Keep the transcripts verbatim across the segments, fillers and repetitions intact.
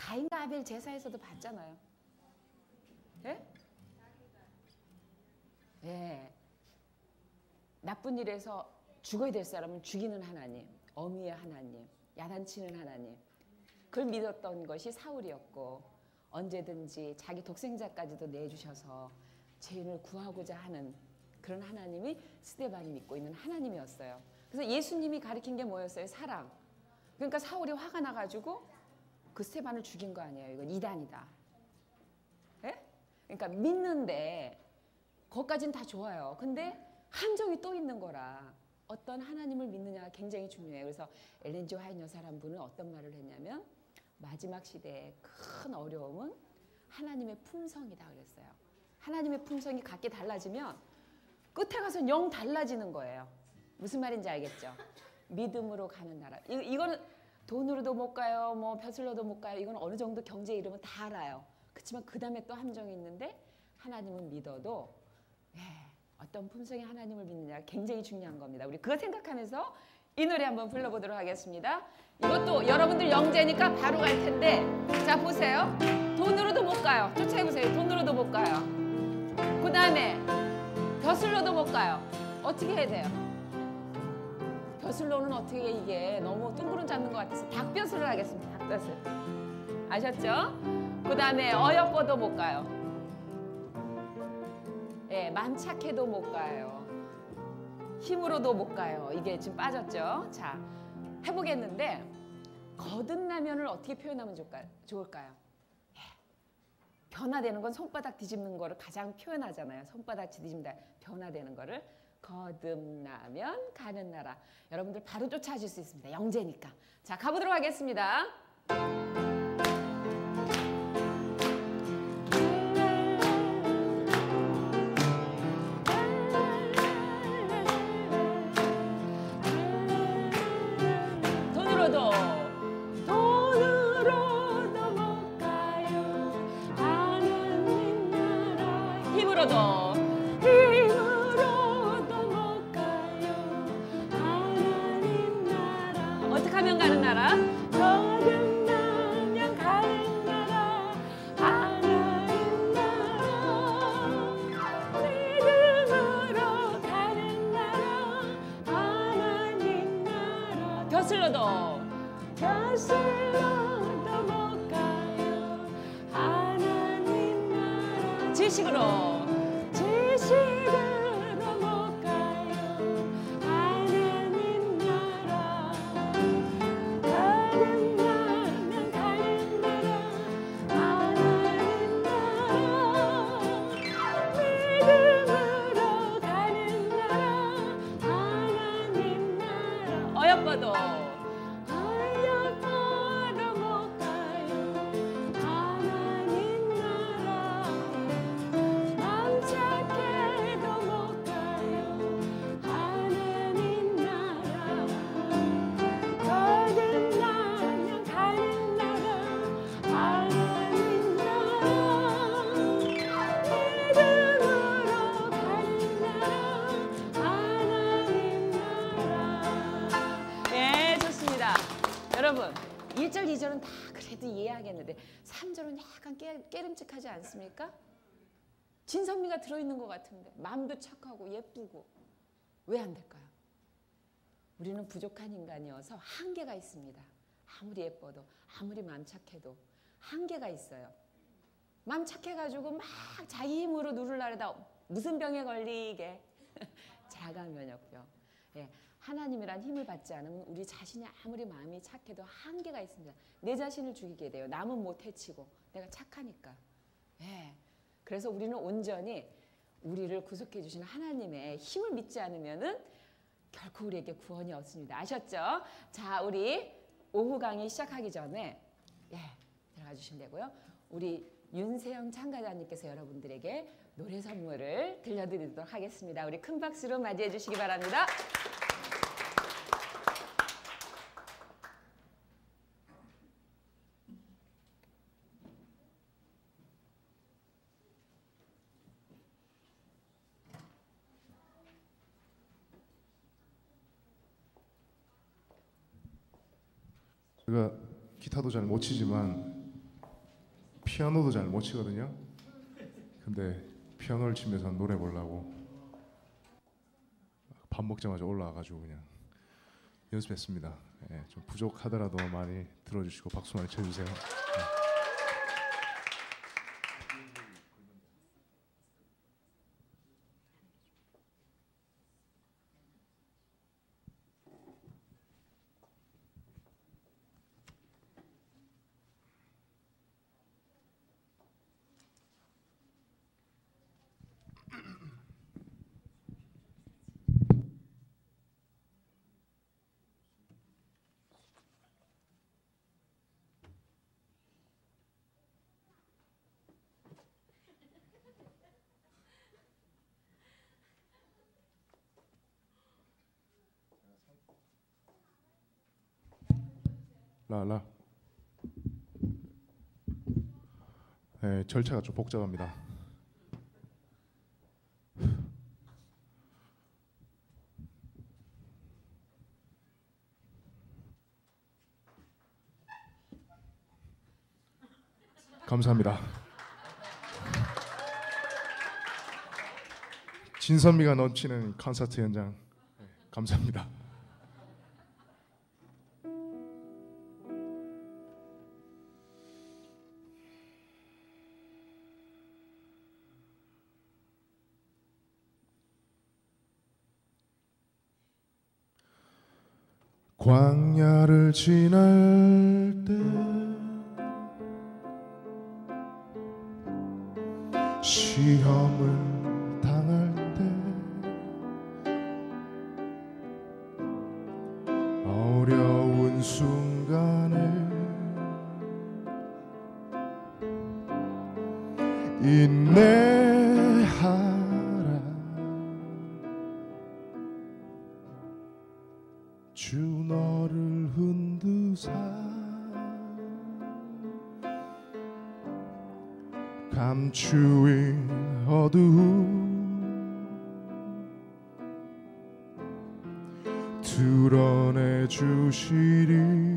가인과 아벨 제사에서도 봤잖아요. 예? 예. 나쁜 일에서 죽어야 될 사람은 죽이는 하나님, 어미의 하나님, 야단치는 하나님. 그걸 믿었던 것이 사울이었고, 언제든지 자기 독생자까지도 내주셔서 죄인을 구하고자 하는 그런 하나님이 스데반이 믿고 있는 하나님이었어요. 그래서 예수님이 가르친 게 뭐였어요? 사랑. 그러니까 사울이 화가 나가지고 그 스데반을 죽인 거 아니에요. 이건 이단이다. 예? 그러니까 믿는데 그것까지는 다 좋아요. 근데 함정이 또 있는 거라. 어떤 하나님을 믿느냐가 굉장히 중요해요. 그래서 엘렌 지 화이트 여사라는 분은 어떤 말을 했냐면 마지막 시대의 큰 어려움은 하나님의 품성이다 그랬어요. 하나님의 품성이 각기 달라지면 끝에 가서 영 달라지는 거예요. 무슨 말인지 알겠죠? 믿음으로 가는 나라. 이, 이거는 돈으로도 못 가요. 뭐 벼슬로도 못 가요. 이건 어느 정도 경제 이름은 다 알아요. 그렇지만 그 다음에 또 함정이 있는데 하나님은 믿어도 예, 어떤 품성의 하나님을 믿느냐가 굉장히 중요한 겁니다. 우리 그거 생각하면서 이 노래 한번 불러보도록 하겠습니다. 이것도 여러분들 영재니까 바로 갈 텐데 자 보세요. 돈으로도 못 가요. 쫓아해보세요. 돈으로도 못 가요. 그 다음에 벼슬로도 못 가요. 어떻게 해야 돼요? 벼슬로는 어떻게 이게 너무 뚱그름 잡는 것 같아서 닭벼슬을 하겠습니다. 닭벼슬. 아셨죠? 그 다음에 어여뻐도 못 가요. 예, 만착해도 못 가요. 힘으로도 못 가요. 이게 지금 빠졌죠? 자, 해보겠는데 거듭나면을 어떻게 표현하면 좋을까요? 좋을까요? 예. 변화되는 건 손바닥 뒤집는 거를 가장 표현하잖아요. 손바닥 뒤집는다. 변화되는 거를 거듭나면 가는 나라. 여러분들 바로 쫓아질 수 있습니다. 영재니까. 자, 가보도록 하겠습니다. 벼슬로도 벼슬로도 못 가요. 하나님 나라. 지식으로 지식으로 못 가요. 하나님 나라. 거듭나면 가는 나라. 하나님 나라. 믿음으로 가는 나라. 하나님 나라. 어여뻐도 여러분 일 절 이 절은 다 그래도 이해하겠는데 삼 절은 약간 깨, 깨름직하지 않습니까? 진선미가 들어있는 것 같은데 마음도 착하고 예쁘고 왜 안 될까요? 우리는 부족한 인간이어서 한계가 있습니다. 아무리 예뻐도 아무리 마음 착해도 한계가 있어요. 마음 착해가지고 막 자기 힘으로 누르려다 무슨 병에 걸리게 자가 면역병. 예, 하나님이란 힘을 받지 않으면 우리 자신이 아무리 마음이 착해도 한계가 있습니다. 내 자신을 죽이게 돼요. 남은 못 해치고 내가 착하니까. 예, 그래서 우리는 온전히 우리를 구속해 주시는 하나님의 힘을 믿지 않으면은 결코 우리에게 구원이 없습니다. 아셨죠? 자, 우리 오후 강의 시작하기 전에 예, 들어가 주시면 되고요. 우리 윤세영 참가자님께서 여러분들에게 노래 선물을 들려드리도록 하겠습니다. 우리 큰 박수로 맞이해 주시기 바랍니다. 제가 기타도 잘 못 치지만 피아노도 잘 못 치거든요. 근데 피아노를 치면서 노래 보려고 밥 먹자마자 올라와가지고 그냥 연습했습니다. 예, 좀 부족하더라도 많이 들어주시고 박수 많이 쳐주세요. 네. 라라. 네, 절차가 좀 복잡합니다. 감사합니다. 진선미가 넘치는 콘서트 현장, 네, 감사합니다. 광야를 지날 때 시험을 당할 때 어려운 순간에 인내하라. 주 너를 흔드사 감추인 어두움 드러내 주시리.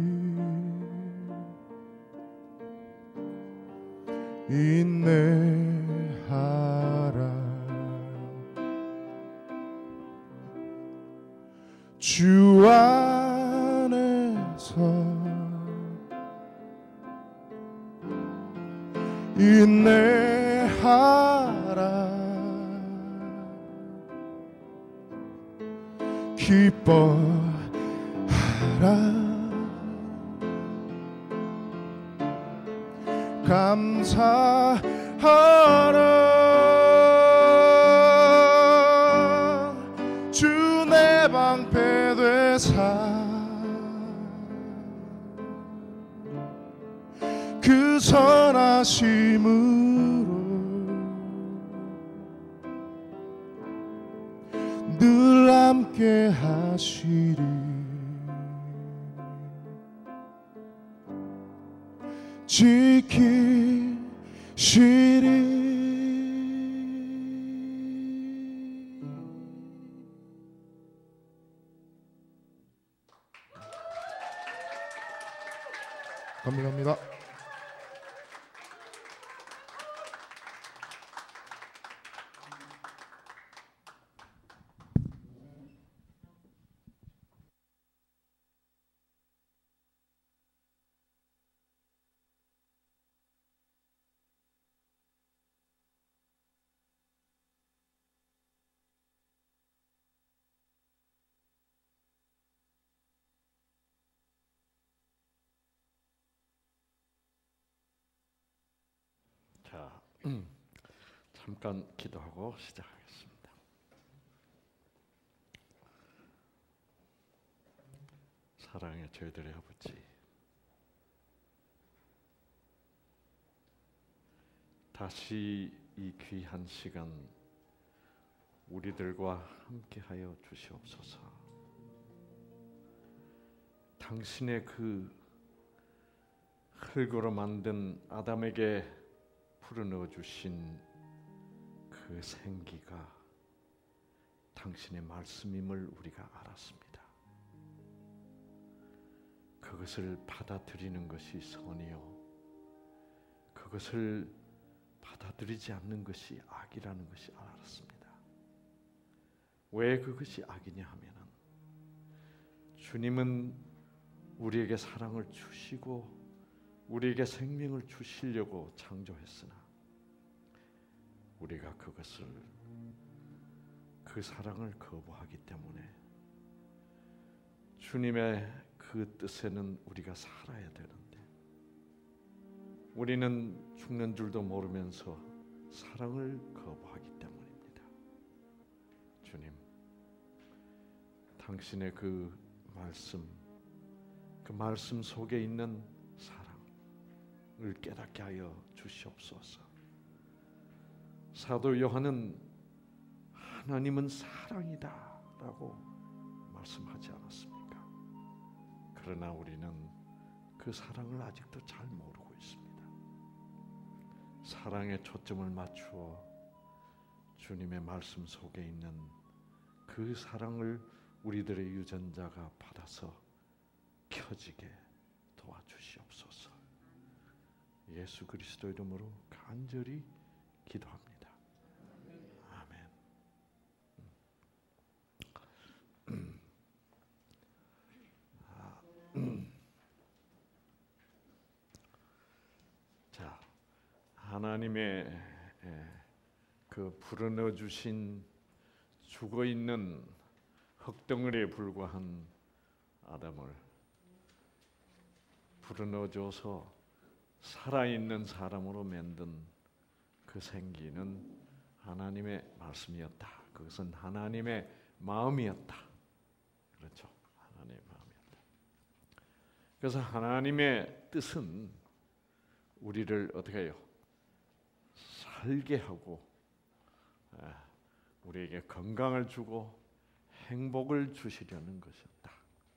인내하라. 주 안에서 인내하라. 기뻐하라. 감사하라. 주 내 방패 되사 그 선하심으로 늘 함께 하시리. 지키시리. 감사합니다. 자, 음, 잠깐 기도하고 시작하겠습니다. 사랑의 저희들의 아버지, 다시 이 귀한 시간 우리들과 함께하여 주시옵소서. 당신의 그 흙으로 만든 아담에게 풀어넣어 주신 그 생기가 당신의 말씀임을 우리가 알았습니다. 그것을 받아들이는 것이 선이요, 그 그것을 받아들이지 않는 것이 악이라는 것이 알았습니다. 왜 그것이 악이냐 하면은 주님은 우리에게 사랑을 주시고 우리에게 생명을 주시려고 창조했으나 우리가 그것을 그 사랑을 거부하기 때문에 주님의 그 뜻에는 우리가 살아야 되는데 우리는 죽는 줄도 모르면서 사랑을 거부하기 때문입니다. 주님, 당신의 그 말씀, 그 말씀 속에 있는 사랑을 깨닫게 하여 주시옵소서. 사도 요한은 하나님은 사랑이다라고 말씀하지 않았습니까? 그러나 우리는 그 사랑을 아직도 잘 모르고 있습니다. 사랑에 초점을 맞추어 주님의 말씀 속에 있는 그 사랑을 우리들의 유전자가 받아서 켜지게 도와주시옵소서. 예수 그리스도 이름으로 간절히 기도합니다. 자, 하나님의 그 불어넣어 주신 죽어 있는 흙덩어리에 불과한 아담을 불어넣어 줘서 살아있는 사람으로 만든 그 생기는 하나님의 말씀이었다. 그것은 하나님의 마음이었다. 그렇죠. 하나님의 마음이었다. 그래서 하나님의 뜻은 우리를 어떻게 해요? 살게 하고 우리에게 건강을 주고 행복을 주시려는 것이었다.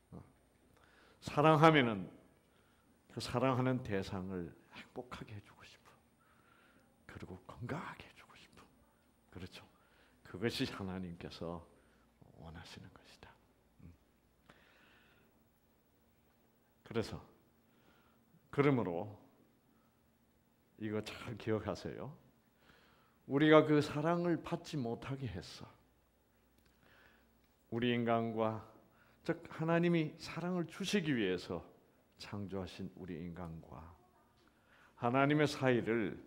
사랑하면은 그 사랑하는 대상을 행복하게 해주고 싶어. 그리고 건강하게 해주고 싶어. 그렇죠. 그것이 하나님께서 원하시는 것이다. 그래서 그러므로 이거 잘 기억하세요. 우리가 그 사랑을 받지 못하게 했어. 우리 인간과 즉 하나님이 사랑을 주시기 위해서 창조하신 우리 인간과 하나님의 사이를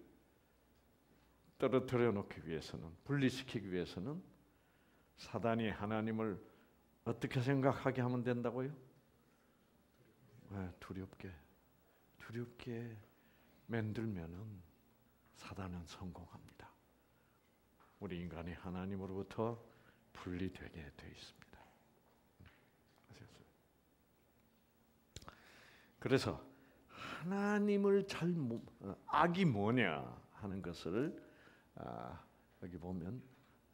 떨어뜨려 놓기 위해서는, 분리시키기 위해서는 사단이 하나님을 어떻게 생각하게 하면 된다고요? 네, 두렵게 두렵게 만들면은 사단은 성공합니다. 우리 인간이 하나님으로부터 분리되게 돼 있습니다. 아시겠어요? 그래서 하나님을 잘 악이 뭐냐 하는 것을 아, 여기 보면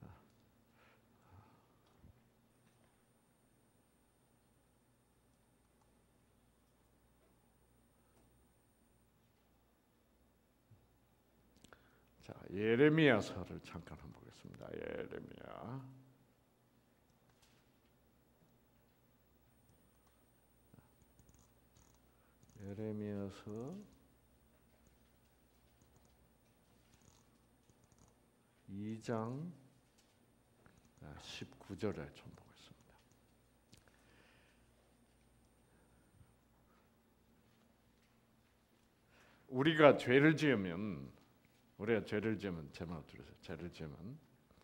자, 예레미야서를 잠깐 한번 보겠습니다. 예레미야 예레미야서 이 장 십구 절에 좀 보겠습니다. 우리가 죄를 지으면 우리가 죄를 지으면 제 말 들으세요. 죄를 지으면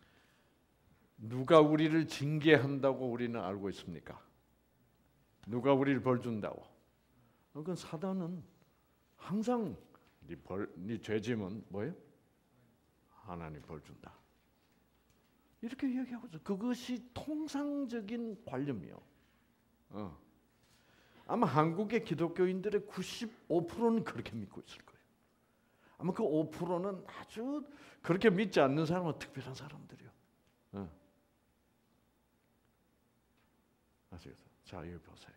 누가 우리를 징계한다고 우리는 알고 있습니까? 누가 우리를 벌 준다고? 그건 사단은 항상 네 벌, 네 죄 지으면 뭐예요? 하나님 벌 준다. 이렇게 얘기하고 있어. 그것이 통상적인 관념이요. 어. 아마 한국의 기독교인들의 구십오 퍼센트는 그렇게 믿고 있을 거예요. 아마 그 오 퍼센트는 아주 그렇게 믿지 않는 사람은 특별한 사람들이요. 어. 아시겠어요? 자, 여기 보세요.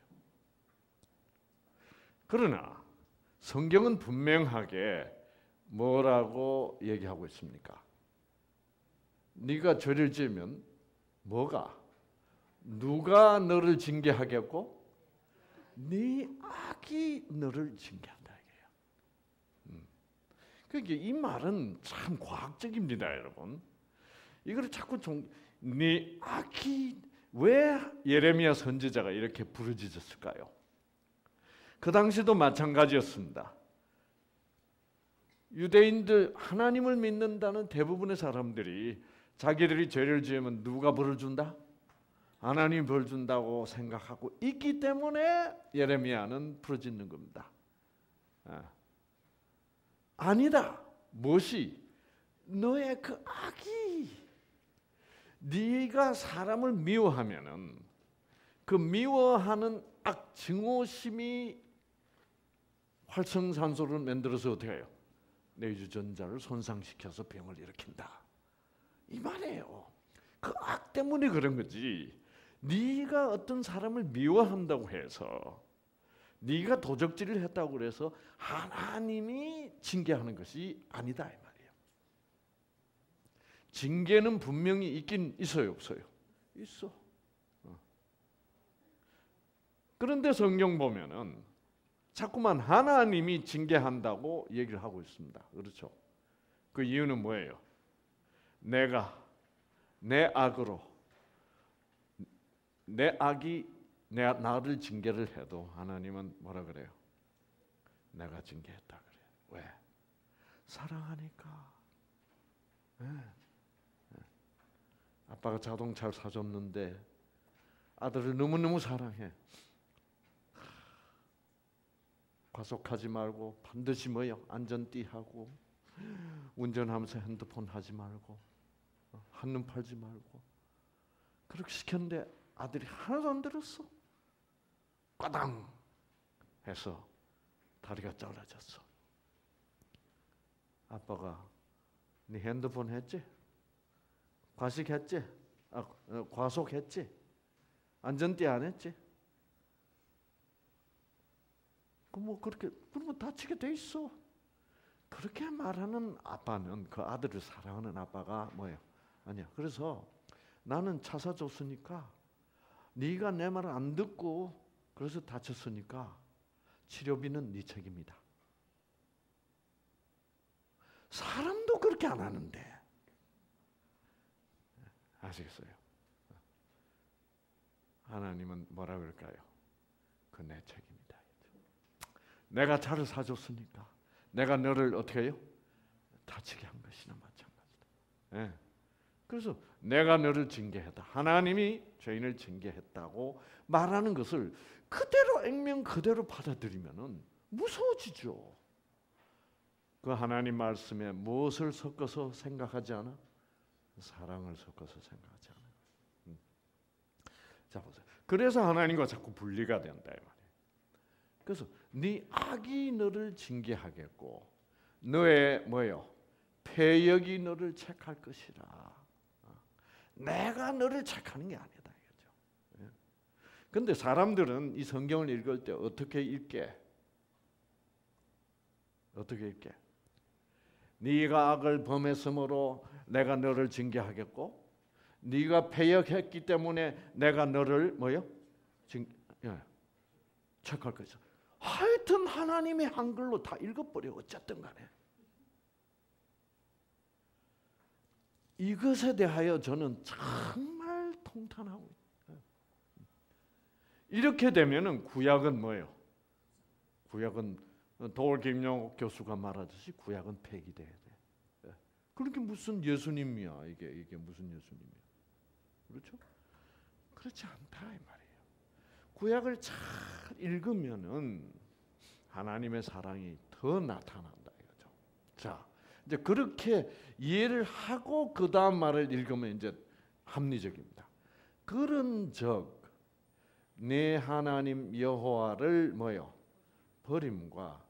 그러나 성경은 분명하게 뭐라고 얘기하고 있습니까? 네가 죄를 지으면 뭐가? 누가 너를 징계하겠고? 네 악이 너를 징계한다 이게요. 음. 그러니까 이 말은 참 과학적입니다, 여러분. 이걸 자꾸 좀 네 악이 왜 예레미야 선지자가 이렇게 부르짖었을까요? 그 당시도 마찬가지였습니다. 유대인들 하나님을 믿는다는 대부분의 사람들이 자기들이 죄를 지으면 누가 벌을 준다? 하나님이 벌 준다고 생각하고 있기 때문에 예레미야는 부르짖는 겁니다. 아. 아니다. 무엇이? 너의 그 악이 네가 사람을 미워하면은 그 미워하는 악 증오심이 활성산소를 만들어서 어떻게 해요? 내 유전자를 손상시켜서 병을 일으킨다. 이 말이에요. 그 악 때문에 그런 거지. 네가 어떤 사람을 미워한다고 해서 네가 도적질을 했다고 그래서 하나님이 징계하는 것이 아니다 이 말이에요. 징계는 분명히 있긴 있어요, 없어요? 있어. 어. 그런데 성경 보면은 자꾸만 하나님이 징계한다고 얘기를 하고 있습니다. 그렇죠? 그 이유는 뭐예요? 내가 내 악으로 내 악이 내 나를 징계를 해도 하나님은 뭐라 그래요? 내가 징계했다 그래요. 왜? 사랑하니까. 네. 네. 아빠가 자동차를 사줬는데 아들을 너무너무 사랑해. 과속하지 말고 반드시 뭐요? 안전띠 하고 운전하면서 핸드폰 하지 말고 한눈 팔지 말고 그렇게 시켰는데 아들이 하나도 안 들었어. 꽈당 해서 다리가 잘라졌어. 아빠가 네 핸드폰 했지? 과식했지? 아, 과속했지? 안전띠 안 했지? 뭐 그렇게 그러면 다치게 돼 있어. 그렇게 말하는 아빠는 그 아들을 사랑하는 아빠가 뭐예요? 아니야. 그래서 나는 차 사줬으니까 네가 내 말을 안 듣고 그래서 다쳤으니까 치료비는 네 책임이다. 사람도 그렇게 안 하는데 아시겠어요? 하나님은 뭐라 그럴까요? 그 내 책임이다. 내가 차를 사줬으니까 내가 너를 어떻게 해요? 다치게 한 것이나 마찬가지다. 네. 그래서 내가 너를 징계했다. 하나님이 죄인을 징계했다고 말하는 것을 그대로 액면 그대로 받아들이면은 무서워지죠. 그 하나님 말씀에 무엇을 섞어서 생각하지 않아? 사랑을 섞어서 생각하지 않아. 음. 자 보세요. 그래서 하나님과 자꾸 분리가 된다 이 말이에요. 그래서 네 악이 너를 징계하겠고 너의 뭐요? 패역이 너를 책할 것이라. 내가 너를 책하는 게 아니다 이거죠. 그런데 사람들은 이 성경을 읽을 때 어떻게 읽게? 어떻게 읽게? 네가 악을 범했으므로 내가 너를 징계하겠고 네가 패역했기 때문에 내가 너를 뭐요? 징, 예, 책할 것이다. 하여튼 하나님의 한글로 다 읽어버려. 어쨌든 간에 이것에 대하여 저는 정말 통탄하고 있어요. 이렇게 되면은 구약은 뭐예요? 구약은 도올 김영옥 교수가 말하듯이 구약은 폐기돼야 돼. 그렇게 무슨 예수님이야 이게 이게 무슨 예수님이야? 그렇죠? 그렇지 않다 이 말이에요. 구약을 잘 읽으면은 하나님의 사랑이 더 나타난다 이거죠. 자, 이제 그렇게 이해를 하고 그 다음 말을 읽으면 이제 합리적입니다. 그런즉 내 하나님 여호와를 뭐요? 버림과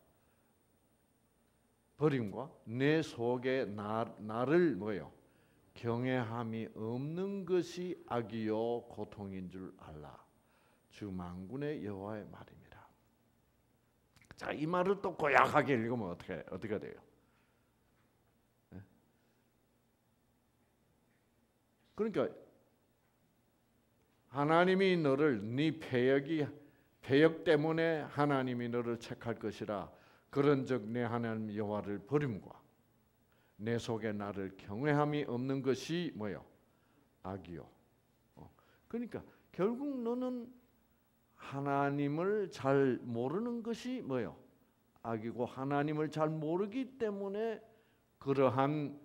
버림과 내 속에 나, 나를 뭐요? 경외함이 없는 것이 악이요 고통인 줄 알라. 주 만군의 여호와의 말입니다. 자, 이 말을 또 고약하게 읽으면 어떻게 어떻게 돼요? 네? 그러니까 하나님이 너를 네 패역이 패역 때문에 하나님이 너를 책할 것이라. 그런즉 내 하나님 여호와를 버림과 내 속에 나를 경외함이 없는 것이 뭐요? 악이요. 어. 그러니까 결국 너는 하나님을 잘 모르는 것이 뭐요? 악이고 하나님을 잘 모르기 때문에 그러한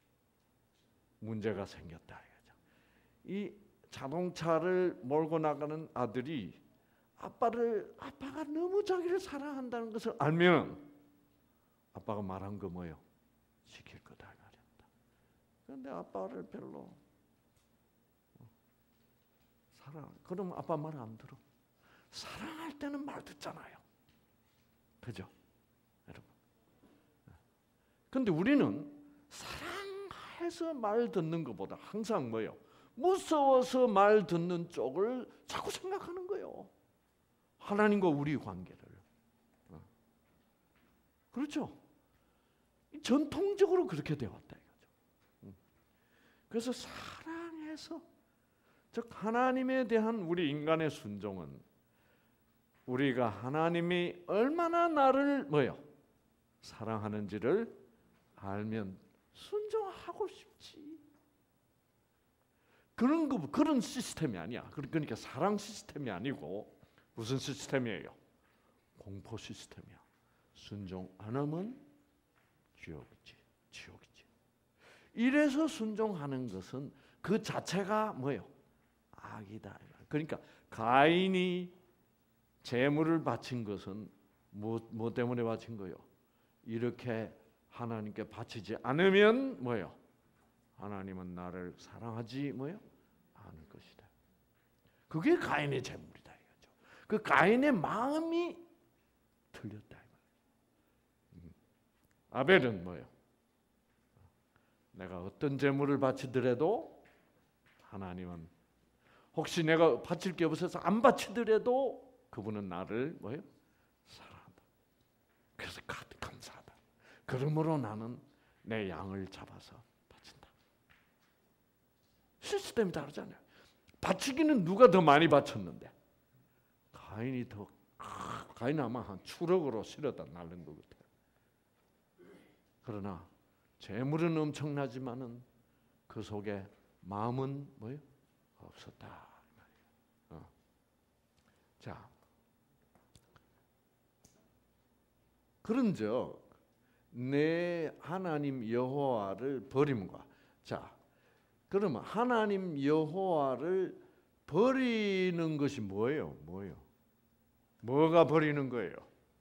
문제가 생겼다 이거죠. 이 자동차를 몰고 나가는 아들이 아빠를 아빠가 너무 자기를 사랑한다는 것을 알면 아빠가 말한 거 뭐요? 지킬 거다 말이었다. 그런데 아빠를 별로 사랑. 그러면 아빠 말 안 들어. 사랑할 때는 말 듣잖아요. 그죠? 여러분. 근데 우리는 사랑해서 말 듣는 것보다 항상 뭐요? 무서워서 말 듣는 쪽을 자꾸 생각하는 거예요. 하나님과 우리 관계를. 그렇죠? 전통적으로 그렇게 되어왔다 이거죠. 그래서 사랑해서, 즉 하나님에 대한 우리 인간의 순종은 우리가 하나님이 얼마나 나를 뭐요? 사랑하는지를 알면 순종하고 싶지. 그런 거 그런 시스템이 아니야. 그러니까 사랑 시스템이 아니고 무슨 시스템이에요? 공포 시스템이야. 순종 안 하면 지옥이지, 지옥이지. 이래서 순종하는 것은 그 자체가 뭐예요? 악이다. 그러니까 가인이 제물을 바친 것은 뭐, 뭐 때문에 바친 거요? 이렇게 하나님께 바치지 않으면 뭐요? 하나님은 나를 사랑하지 뭐요? 않을 것이다. 그게 가인의 제물이다 이거죠. 그 가인의 마음이 틀렸다. 아벨은 뭐요? 내가 어떤 제물을 바치더라도 하나님은 혹시 내가 바칠 게 없어서 안 바치더라도 그분은 나를 뭐요? 사랑한다. 그래서 감사하다. 그러므로 나는 내 양을 잡아서 바친다. 시스템이 다르잖아요. 바치기는 누가 더 많이 바쳤는데? 가인이 더 가인 아마 한 추럭으로 실어다 날린 것 같아요. 그러나 재물은 엄청나지만은 그 속에 마음은 뭐요? 없었다. 어. 자, 그런즉 내 하나님 여호와를 버림과 자, 그러면 하나님 여호와를 버리는 것이 뭐예요? 뭐예요? 뭐가 버리는 거예요?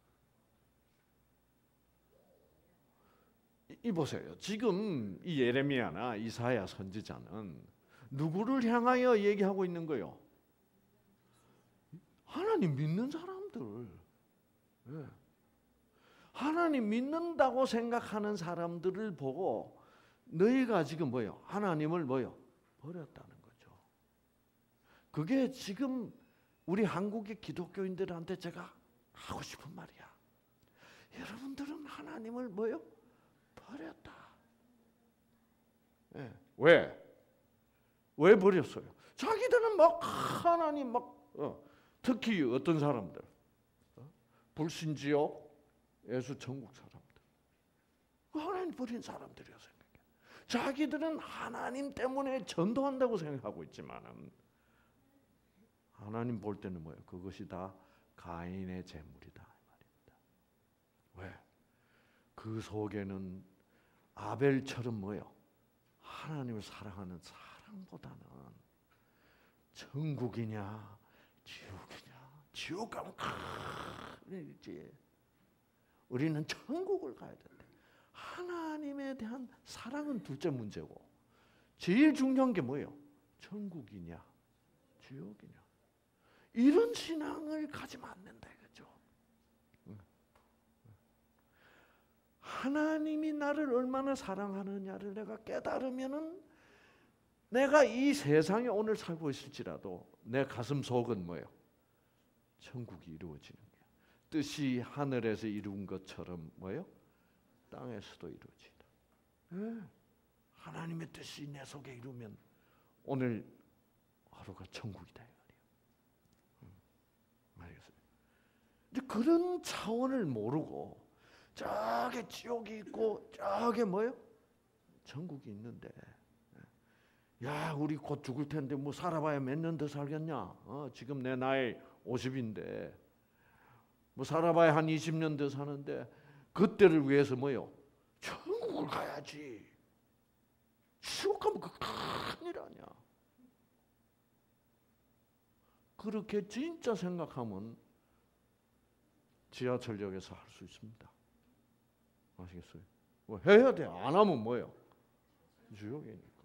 이 보세요. 지금 이 예레미야나 이사야 선지자는 누구를 향하여 얘기하고 있는 거예요? 하나님 믿는 사람들. 네. 하나님 믿는다고 생각하는 사람들을 보고 너희가 지금 뭐요? 하나님을 뭐요? 버렸다는 거죠. 그게 지금 우리 한국의 기독교인들한테 제가 하고 싶은 말이야. 여러분들은 하나님을 뭐요? 버렸다. 네. 왜? 왜 버렸어요? 자기들은 막 하나님 막 어, 특히 어떤 사람들 어? 불신지요? 예수 천국 사람들 하나님 버린 사람들이라 생각해. 자기들은 하나님 때문에 전도한다고 생각하고 있지만은 하나님 볼 때는 뭐예요? 그것이 다 가인의 재물이다 말입니다. 왜? 그 속에는 아벨처럼 뭐예요? 하나님을 사랑하는 사랑보다는 천국이냐 지옥이냐. 지옥 가면 큰일이지. 우리는 천국을 가야 된다. 하나님에 대한 사랑은 둘째 문제고 제일 중요한 게 뭐예요? 천국이냐 지옥이냐. 이런 신앙을 가지면 안 된다 이거죠. 하나님이 나를 얼마나 사랑하느냐를 내가 깨달으면은 내가 이 세상에 오늘 살고 있을지라도 내 가슴 속은 뭐예요? 천국이 이루어지는 거예요. 뜻이 하늘에서 이룬 것처럼 뭐예요? 땅에서도 이루어지다. 네. 하나님의 뜻이 내 속에 이루면 오늘 하루가 천국이다 이 말이에요. 이제 그런 차원을 모르고 저게 지옥이 있고 저게 뭐예요? 천국이 있는데, 야 우리 곧 죽을 텐데 뭐 살아봐야 몇 년 더 살겠냐? 어, 지금 내 나이 오십인데 뭐 살아봐야 한 이십 년 더 사는데 그때를 위해서 뭐요? 천국을 가야지. 지옥 가면 그 큰일 아니야. 그렇게 진짜 생각하면 지하철역에서 할 수 있습니다. 아시겠어요? 뭐 해야 돼. 안 하면 뭐예요? 지옥이니까.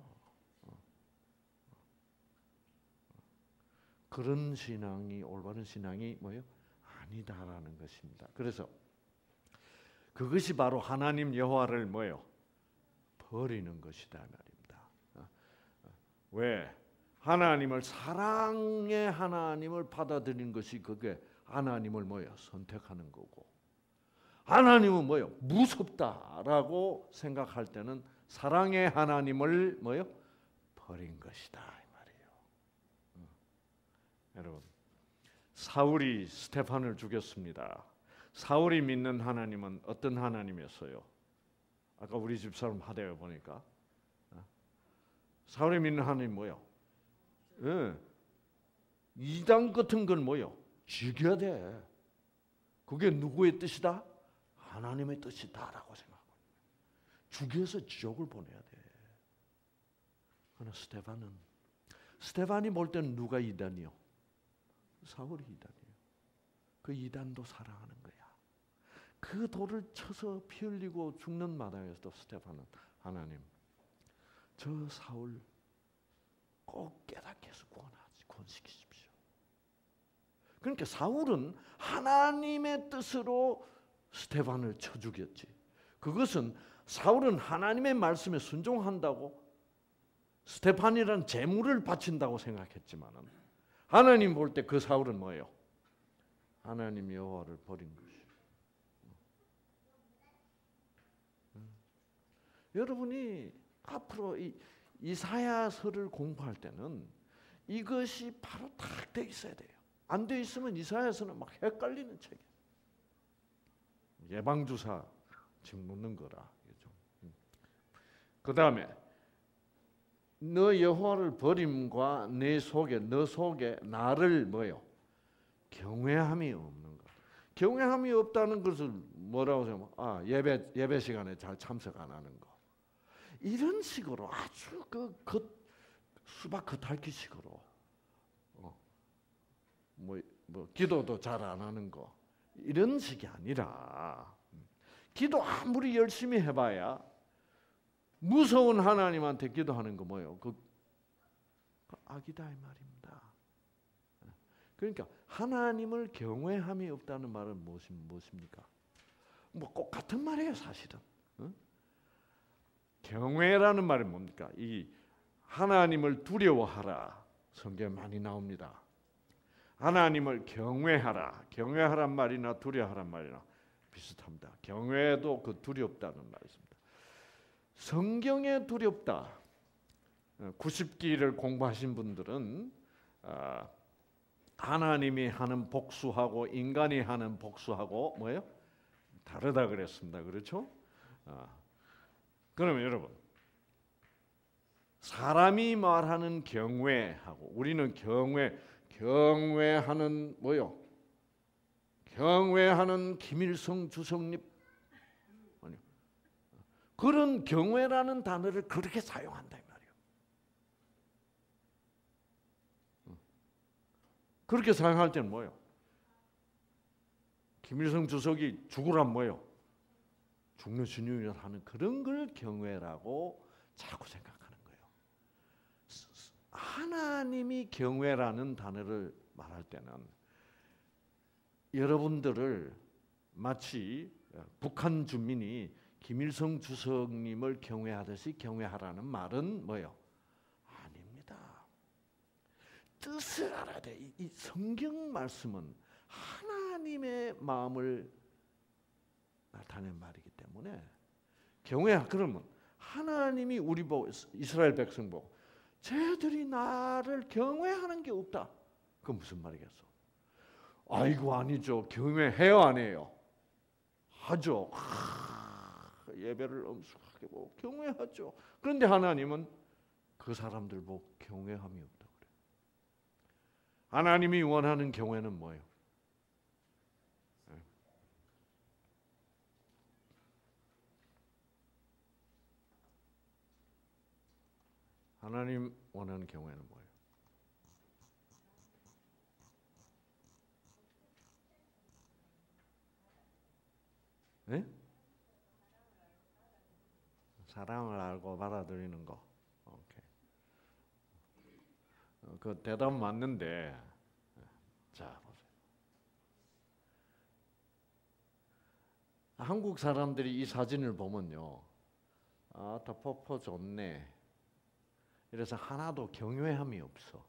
그런 신앙이 올바른 신앙이 뭐예요? 아니다라는 것입니다. 그래서 그것이 바로 하나님 여호와를 뭐예요? 버리는 것이다 말입니다. 왜? 하나님을 사랑의 하나님을 받아들이는 것이 그게 하나님을 뭐예요? 선택하는 거고, 하나님은 뭐예요? 무섭다라고 생각할 때는 사랑의 하나님을 뭐예요? 버린 것이다 이 말이에요. 음. 여러분, 사울이 스테판을 죽였습니다. 사울이 믿는 하나님은 어떤 하나님이었어요? 아까 우리 집사람 하대에 보니까 사울이 믿는 하나님 뭐요? 예. 이단 같은 건 뭐요? 죽여야 돼. 그게 누구의 뜻이다? 하나님의 뜻이다라고 생각하고 죽여서 지옥을 보내야 돼. 그러나 스테반은 스테반이 볼 때는 누가 이단이요? 사울이 이단이에요. 그 이단도 사랑하는 거야. 그 돌을 쳐서 피 흘리고 죽는 마당에서도 스테반은 하나님, 저 사울 꼭 깨닫게 해서 구원하지, 구원시키십시오. 그러니까 사울은 하나님의 뜻으로 스테반을 쳐 죽였지. 그것은 사울은 하나님의 말씀에 순종한다고 스테반이라는 재물을 바친다고 생각했지만은 하나님 볼 때 그 사울은 뭐예요? 하나님 여호와를 버린 것이에요. 여러분이 앞으로 이 이사야서를 공부할 때는 이것이 바로 딱 돼 있어야 돼요. 안 돼 있으면 이사야서는 막 헷갈리는 책이에요. 예방주사 지금 묻는 거라. 그 다음에 너 여호와를 버림과 내 속에 너 속에 나를 뭐요? 경외함이 없는 것. 경외함이 없다는 것을 뭐라고 생각해요? 아 예배 예배 시간에 잘 참석 안 하는 거. 이런 식으로 아주 그, 그 수박 겉핥기식으로 어, 뭐, 뭐 기도도 잘 안 하는 거 이런 식이 아니라 기도 아무리 열심히 해봐야 무서운 하나님한테 기도하는 거 뭐예요? 그 악이다 이 말입니다. 그러니까 하나님을 경외함이 없다는 말은 무엇이, 무엇입니까? 뭐 꼭 같은 말이에요 사실은. 어? 경외라는 말이 뭡니까? 이 하나님을 두려워하라. 성경에 많이 나옵니다. 하나님을 경외하라. 경외하란 말이나 두려워하란 말이나 비슷합니다. 경외도 그 두렵다는 말입니다. 성경에 두렵다. 구십 기를 공부하신 분들은 하나님이 하는 복수하고 인간이 하는 복수하고 뭐예요? 다르다 그랬습니다. 그렇죠? 그러면 여러분, 사람이 말하는 경외하고 우리는 경외, 경외하는 뭐요? 경외하는 김일성 주석님 아니요. 그런 경외라는 단어를 그렇게 사용한다 이 말이에요. 그렇게 사용할 때는 뭐요? 김일성 주석이 죽으란 뭐요? 죽는 신유를 하는 그런 걸 경외라고 자꾸 생각하는 거예요. 하나님이 경외라는 단어를 말할 때는 여러분들을 마치 북한 주민이 김일성 주석님을 경외하듯이 경외하라는 말은 뭐예요? 아닙니다. 뜻을 알아야 돼. 이, 이 성경 말씀은 하나님의 마음을 나타낸 말이기 때문에 경외 그러면 하나님이 우리 보고 이스라엘 백성 보고 쟤들이 나를 경외하는 게 없다. 그 무슨 말이겠어? 아이고 아니죠. 경외해요 안 해요? 하죠. 아, 예배를 엄숙하게 보고 경외하죠. 그런데 하나님은 그 사람들 보고 경외함이 없다고 그래요. 하나님이 원하는 경외는 뭐예요? 하나님 원하는 경외는 뭐예요? 네? 사랑을 알고 받아들이는 거. 오케이. 어, 그 대답 맞는데, 자 보세요. 한국 사람들이 이 사진을 보면요, 아, 다 폭포 좋네. 이래서 하나도 경외함이 없어.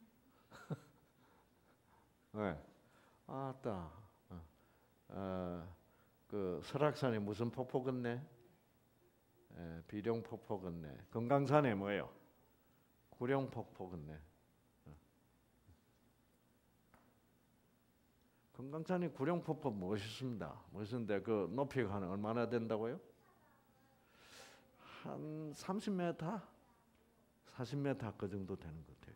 네. 아따, 어, 어, 그 설악산에 무슨 폭포 걷네? 예, 비룡 폭포 걷네. 금강산에 뭐예요? 구룡 폭포 걷네. 어. 금강산에 구룡 폭포 멋있습니다. 멋있는데 그 높이가 한 얼마나 된다고요? 한 삼십 미터? 사십 미터 그 정도 되는 것 같아요.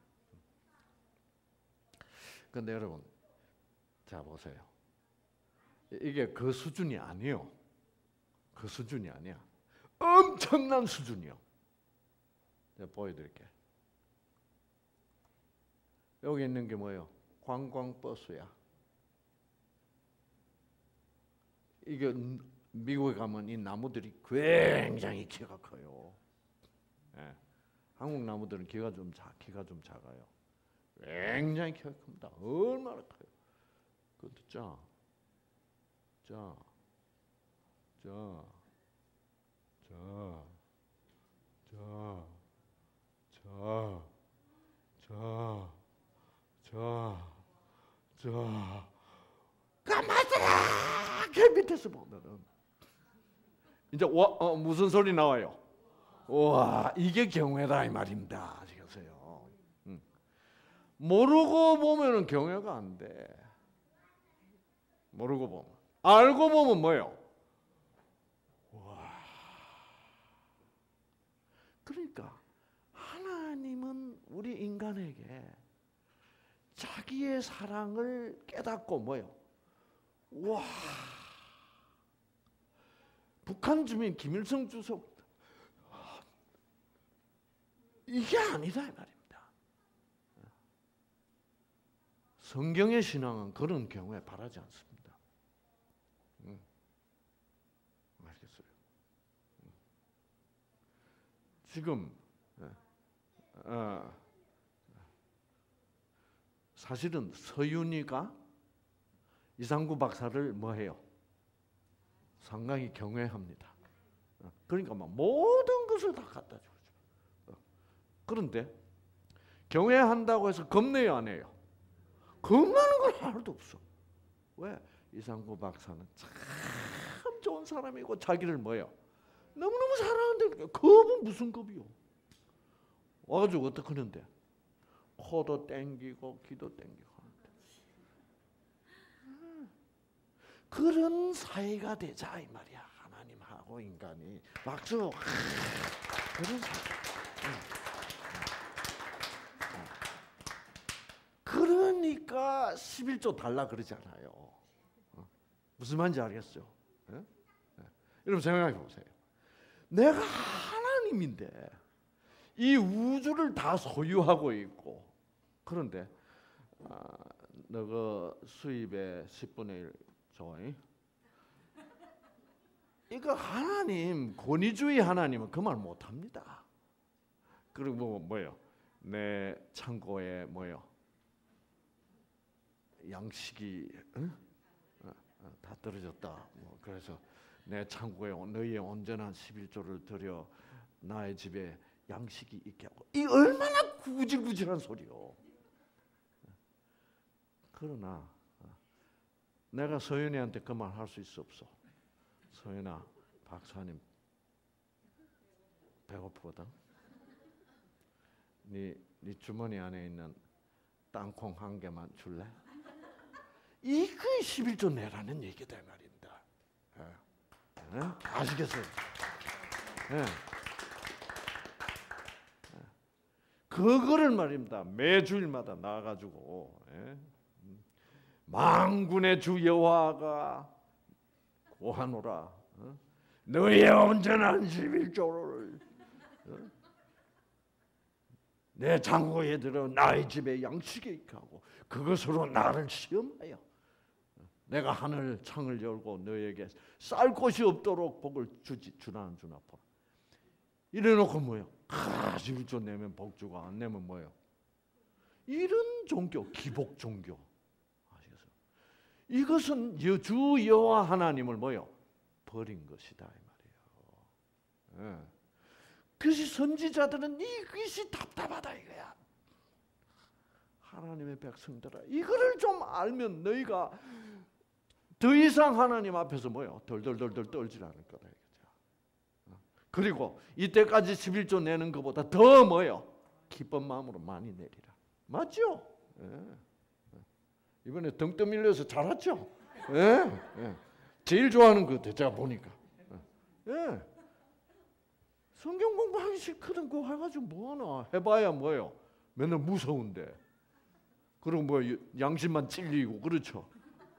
근데 여러분, 자 보세요. 이게 그 수준이 아니에요. 그 수준이 아니야. 엄청난 수준이요. 제가 보여드릴게요. 여기 있는 게 뭐예요? 관광버스야. 이게 미국에 가면 이 나무들이 굉장히 키가 커요. 예. 한국 나무들은 키가 좀 작, 키가 좀 작아요. 굉장히 키가 큽니다. 얼마나 커요? 그것도 짜, 짜, 짜, 자, 자, 자, 자, 자, 자, 까마득하 그 밑에서 보면은 이제 와, 어, 무슨 소리 나와요? 와, 이게 경외다 이 말입니다. 아시겠어요? 음. 모르고 보면은 경외가 안 돼. 모르고 보면. 알고 보면 뭐예요? 와. 그러니까 하나님은 우리 인간에게 자기의 사랑을 깨닫고 뭐예요? 와. 북한 주민 김일성 주석 이게 아니다 이 말입니다. 성경의 신앙은 그런 경우에 바라지 않습니다. 음. 알겠어요? 음. 지금 어, 사실은 서윤이가 이상구 박사를 뭐해요? 상당히 경외합니다. 그러니까 막 모든 것을 다 갖다 주죠. 그런데 경외한다고 해서 겁내요, 안 해요? 겁나는 건 하나도 없어. 왜? 이상구 박사는 참 좋은 사람이고 자기를 뭐예요? 너무너무 사랑한다니까. 겁은 무슨 겁이요? 와가지고 어떻게 하는데? 코도 땡기고 귀도 땡기고 하는데. 그런 사이가 되자 이 말이야. 하나님하고 인간이. 박수. 그런 사이. 그러니까 십일조 달라 그러잖아요. 무슨 말인지 알겠어요? 네? 네. 여러분 생각해 보세요. 내가 하나님인데 이 우주를 다 소유하고 있고 그런데 아, 너가 수입의 십분의 일 줘. 이거 하나님 권위주의 하나님은 그 말 못합니다. 그리고 뭐, 뭐예요? 내 창고에 뭐예요? 양식이 응? 어, 어, 다 떨어졌다. 뭐 그래서 내 창고에 너희의 온전한 십일조를 들여 나의 집에 양식이 있게 하고. 이 얼마나 구질구질한 소리요. 그러나 내가 서윤이한테 그 말 할 수 있어 없어? 서윤아, 박사님 배고프거든. 네, 네 주머니 안에 있는 땅콩 한 개만 줄래? 이거 십일조 내라는 얘기다 말입니다. 네. 아시겠어요? 예. 그거를 말입니다. 매주일마다 나가지고 예. 만군의 주 여호와가 고하노라. 어? 너의 온전한 십일조를 어? 내 장고에 들어 나의 집에 양식에 있게 하고 그것으로 나를 시험하여 내가 하늘 창을 열고 너에게 쌀 곳이 없도록 복을 주지 주라는 주 앞으로. 이래놓고 뭐요? 아, 십일조 내면 복 주고 안 내면 뭐요? 이런 종교, 기복 종교. 아시겠어요? 이것은 주 여호와 하나님을 뭐요? 버린 것이다 이 말이에요. 예. 그래서 선지자들은 이것이 답답하다 이거야. 하나님의 백성들아, 이거를 좀 알면 너희가 더 이상 하나님 앞에서 뭐요? 덜덜덜덜 떨지 않을 거다 이거죠. 그리고 이때까지 십일조 내는 것보다 더 뭐요? 기쁜 마음으로 많이 내리라. 맞죠? 예. 이번에 등 떠밀려서 잘했죠? 예. 예. 제일 좋아하는 거 제가 보니까. 예. 성경 공부하기 싫거든. 그거 해가지고 뭐하나? 해봐야 뭐예요? 맨날 무서운데. 그리고 뭐 양심만 찔리고 그렇죠.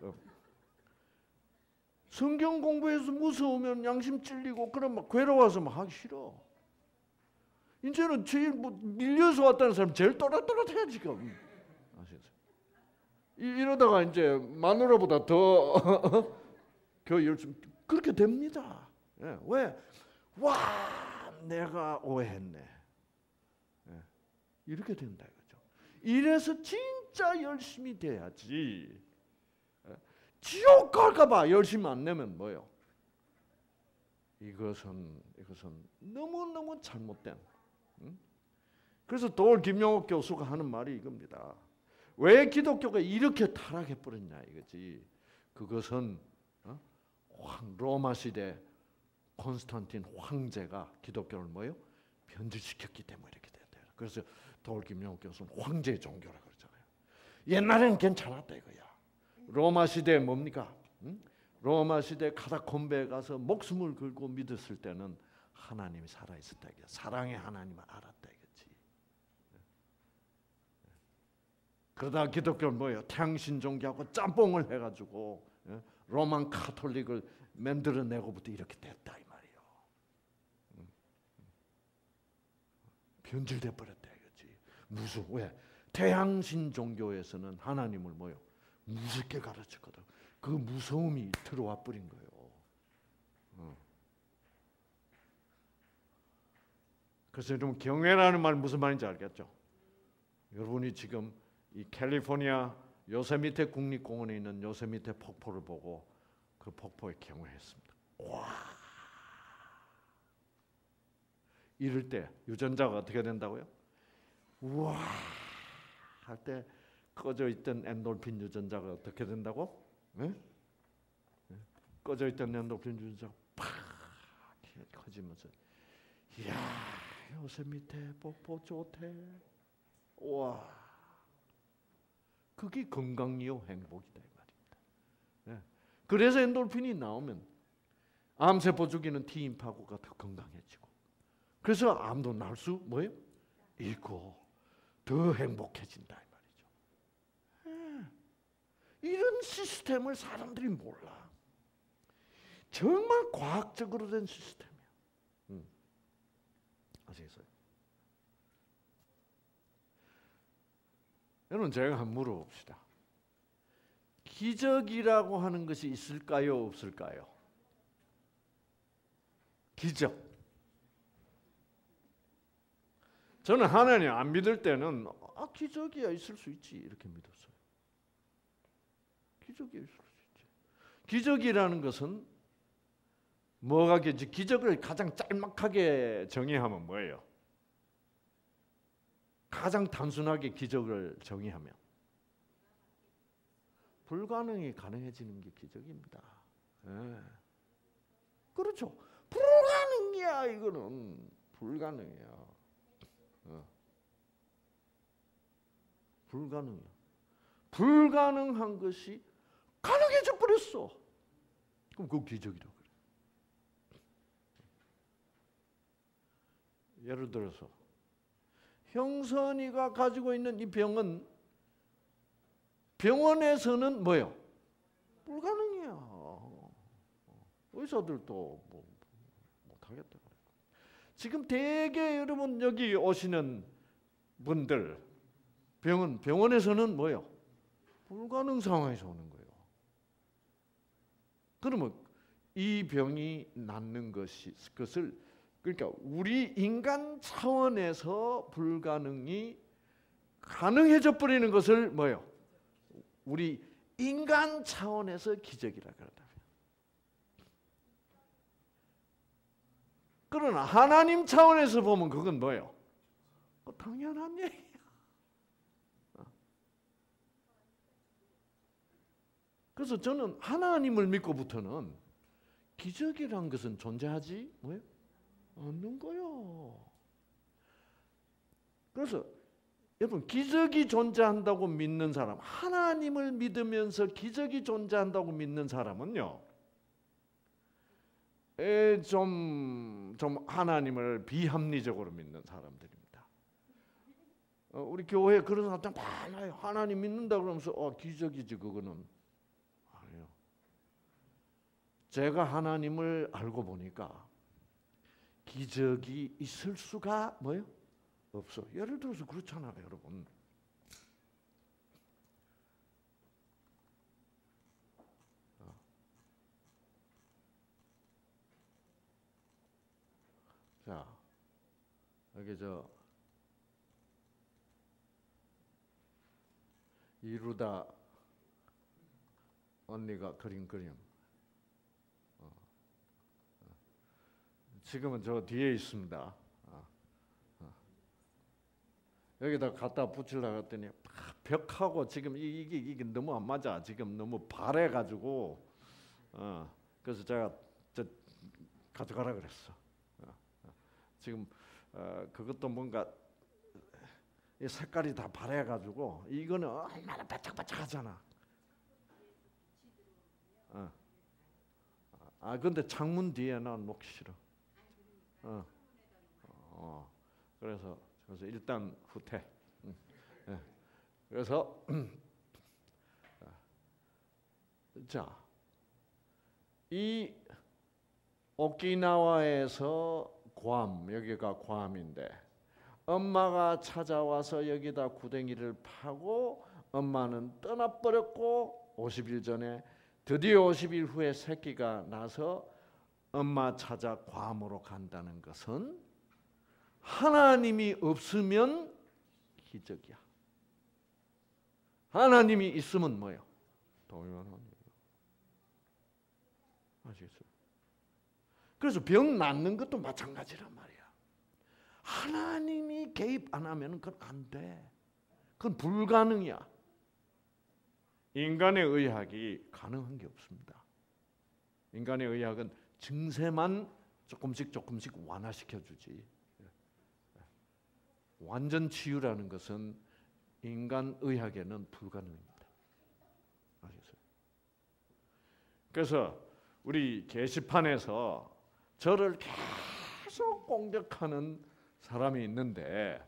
성경 공부해서 무서우면 양심 찔리고 그럼 막 괴로워서 막 하기 싫어. 이제는 제일 뭐 밀려서 왔다는 사람 제일 또렷또렷해 지금. 아시겠어요? 이러다가 이제 마누라보다 더 그 열심 그렇게 됩니다. 예. 왜? 와, 내가 오해했네. 예. 이렇게 된다 이거죠. 이래서 진짜 열심히 돼야지. 예. 지옥 갈까봐 열심히 안 내면 뭐요? 이것은 이것은 너무 너무 잘못된. 응? 그래서 돌 김영옥 교수가 하는 말이 이겁니다. 왜 기독교가 이렇게 타락해 버렸냐 이거지. 그것은 어? 황, 로마 시대 콘스탄틴 황제가 기독교를 뭐요? 변질시켰기 때문에 이렇게 됐대요. 그래서 돌 김영옥 교수는 황제 종교라고 그러잖아요. 옛날에는 괜찮았다 이거야. 로마 시대에 뭡니까? 응? 로마 시대 카타콤베에 가서 목숨을 걸고 믿었을 때는 하나님이 살아있었다 이거야. 사랑의 하나님을 알았다 이거지. 그러다 기독교는 뭐예요? 태양신 종교하고 짬뽕을 해가지고 로만 카톨릭을 만들어내고부터 이렇게 됐다 이 말이에요. 변질돼 버렸다 이거지. 무슨 왜? 태양신 종교에서는 하나님을 뭐요? 무섭게 가르쳤거든. 그 무서움이 들어와 버린 거예요. 어. 그래서 여러분 경외라는 말 무슨 말인지 알겠죠? 여러분이 지금 이 캘리포니아 요세미테 국립공원에 있는 요세미테 폭포를 보고 그 폭포에 경외했습니다. 와! 이럴 때 유전자가 어떻게 된다고요? 우와! 할 때 꺼져 있던 엔돌핀 유전자가 어떻게 된다고? 네? 네? 꺼져 있던 엔돌핀 유전자가 팍 커지면서 이야 요세미테 폭포 좋대. 와! 그게 건강이요 행복이다 이 말입니다. 네. 그래서 엔돌핀이 나오면 암세포 죽이는 T인파구가 더 건강해지고 그래서 암도 날 수 뭐예요? 있고 더 행복해진다 이 말이죠. 네. 이런 시스템을 사람들이 몰라. 정말 과학적으로 된 시스템이야. 음. 아시겠어요? 여러분 제가 한번 물어봅시다. 기적이라고 하는 것이 있을까요? 없을까요? 기적. 저는 하나님 안 믿을 때는 아 기적이야 있을 수 있지 이렇게 믿었어요. 기적이야 있을 수 있지. 기적이라는 것은 뭐가겠지? 기적을 가장 짤막하게 정의하면 뭐예요? 가장 단순하게 기적을 정의하면 불가능이 가능해지는 게 기적입니다. 네. 그렇죠. 불가능이야 이거는 불가능이야. 어. 불가능이야. 불가능한 것이 가능해져 버렸어. 그럼 그거 기적이라고 그래. 예를 들어서 형선이가 가지고 있는 이 병은 병원에서는 뭐요? 불가능해요. 의사들도 뭐 못하겠다. 지금 대개 여러분 여기 오시는 분들 병은 병원에서는 뭐요? 불가능 상황에서 오는 거예요. 그러면 이 병이 낫는 것이 그것을 그러니까 우리 인간 차원에서 불가능이 가능해져 버리는 것을 뭐요? 우리 인간 차원에서 기적이라 그러다. 그러나 하나님 차원에서 보면 그건 뭐예요? 어, 당연한 얘기야. 어. 그래서 저는 하나님을 믿고부터는 기적이란 것은 존재하지 뭐예요? 않는 거요. 그래서 여러분 기적이 존재한다고 믿는 사람, 하나님을 믿으면서 기적이 존재한다고 믿는 사람은요, 좀, 좀 하나님을 비합리적으로 믿는 사람들입니다. 어, 우리 교회에 그런 사람 많아요. 하나님 믿는다 그러면서 어, 기적이지 그거는. 아니요. 제가 하나님을 알고 보니까 기적이 있을 수가 뭐예요? 없어. 예를 들어서 그렇잖아요, 여러분. 자, 여기 저 이루다 언니가 그린 그림. 어. 지금은 저 뒤에 있습니다. 어. 어. 여기다 갖다 붙이려고 했더니 벽하고 지금 이게 이게 너무 안 맞아. 지금 너무 바래가지고. 어. 그래서 제가 저 가져가라 그랬어. 지금 어, 그것도 뭔가 이 색깔이 다 바래가지고 이거는 얼마나 바짝바짝하잖아. 어. 아 근데 창문 뒤에 난 놓기 싫어. 어. 어. 그래서 그래서 일단 후퇴. 응. 네. 그래서 자, 이 오키나와에서 괌, 여기가 괌인데 엄마가 찾아와서 여기다 구덩이를 파고 엄마는 떠나버렸고 오십 일 전에 드디어 오십 일 후에 새끼가 나서 엄마 찾아 괌으로 간다는 것은 하나님이 없으면 기적이야. 하나님이 있으면 뭐예요? 동일한 아시겠어요? 그래서 병 낫는 것도 마찬가지란 말이야. 하나님이 개입 안 하면 그건 안 돼. 그건 불가능이야. 인간의 의학이 가능한 게 없습니다. 인간의 의학은 증세만 조금씩 조금씩 완화시켜 주지. 완전 치유라는 것은 인간 의학에는 불가능합니다. 아시겠어요? 그래서 우리 게시판에서 저를 계속 공격하는 사람이 있는데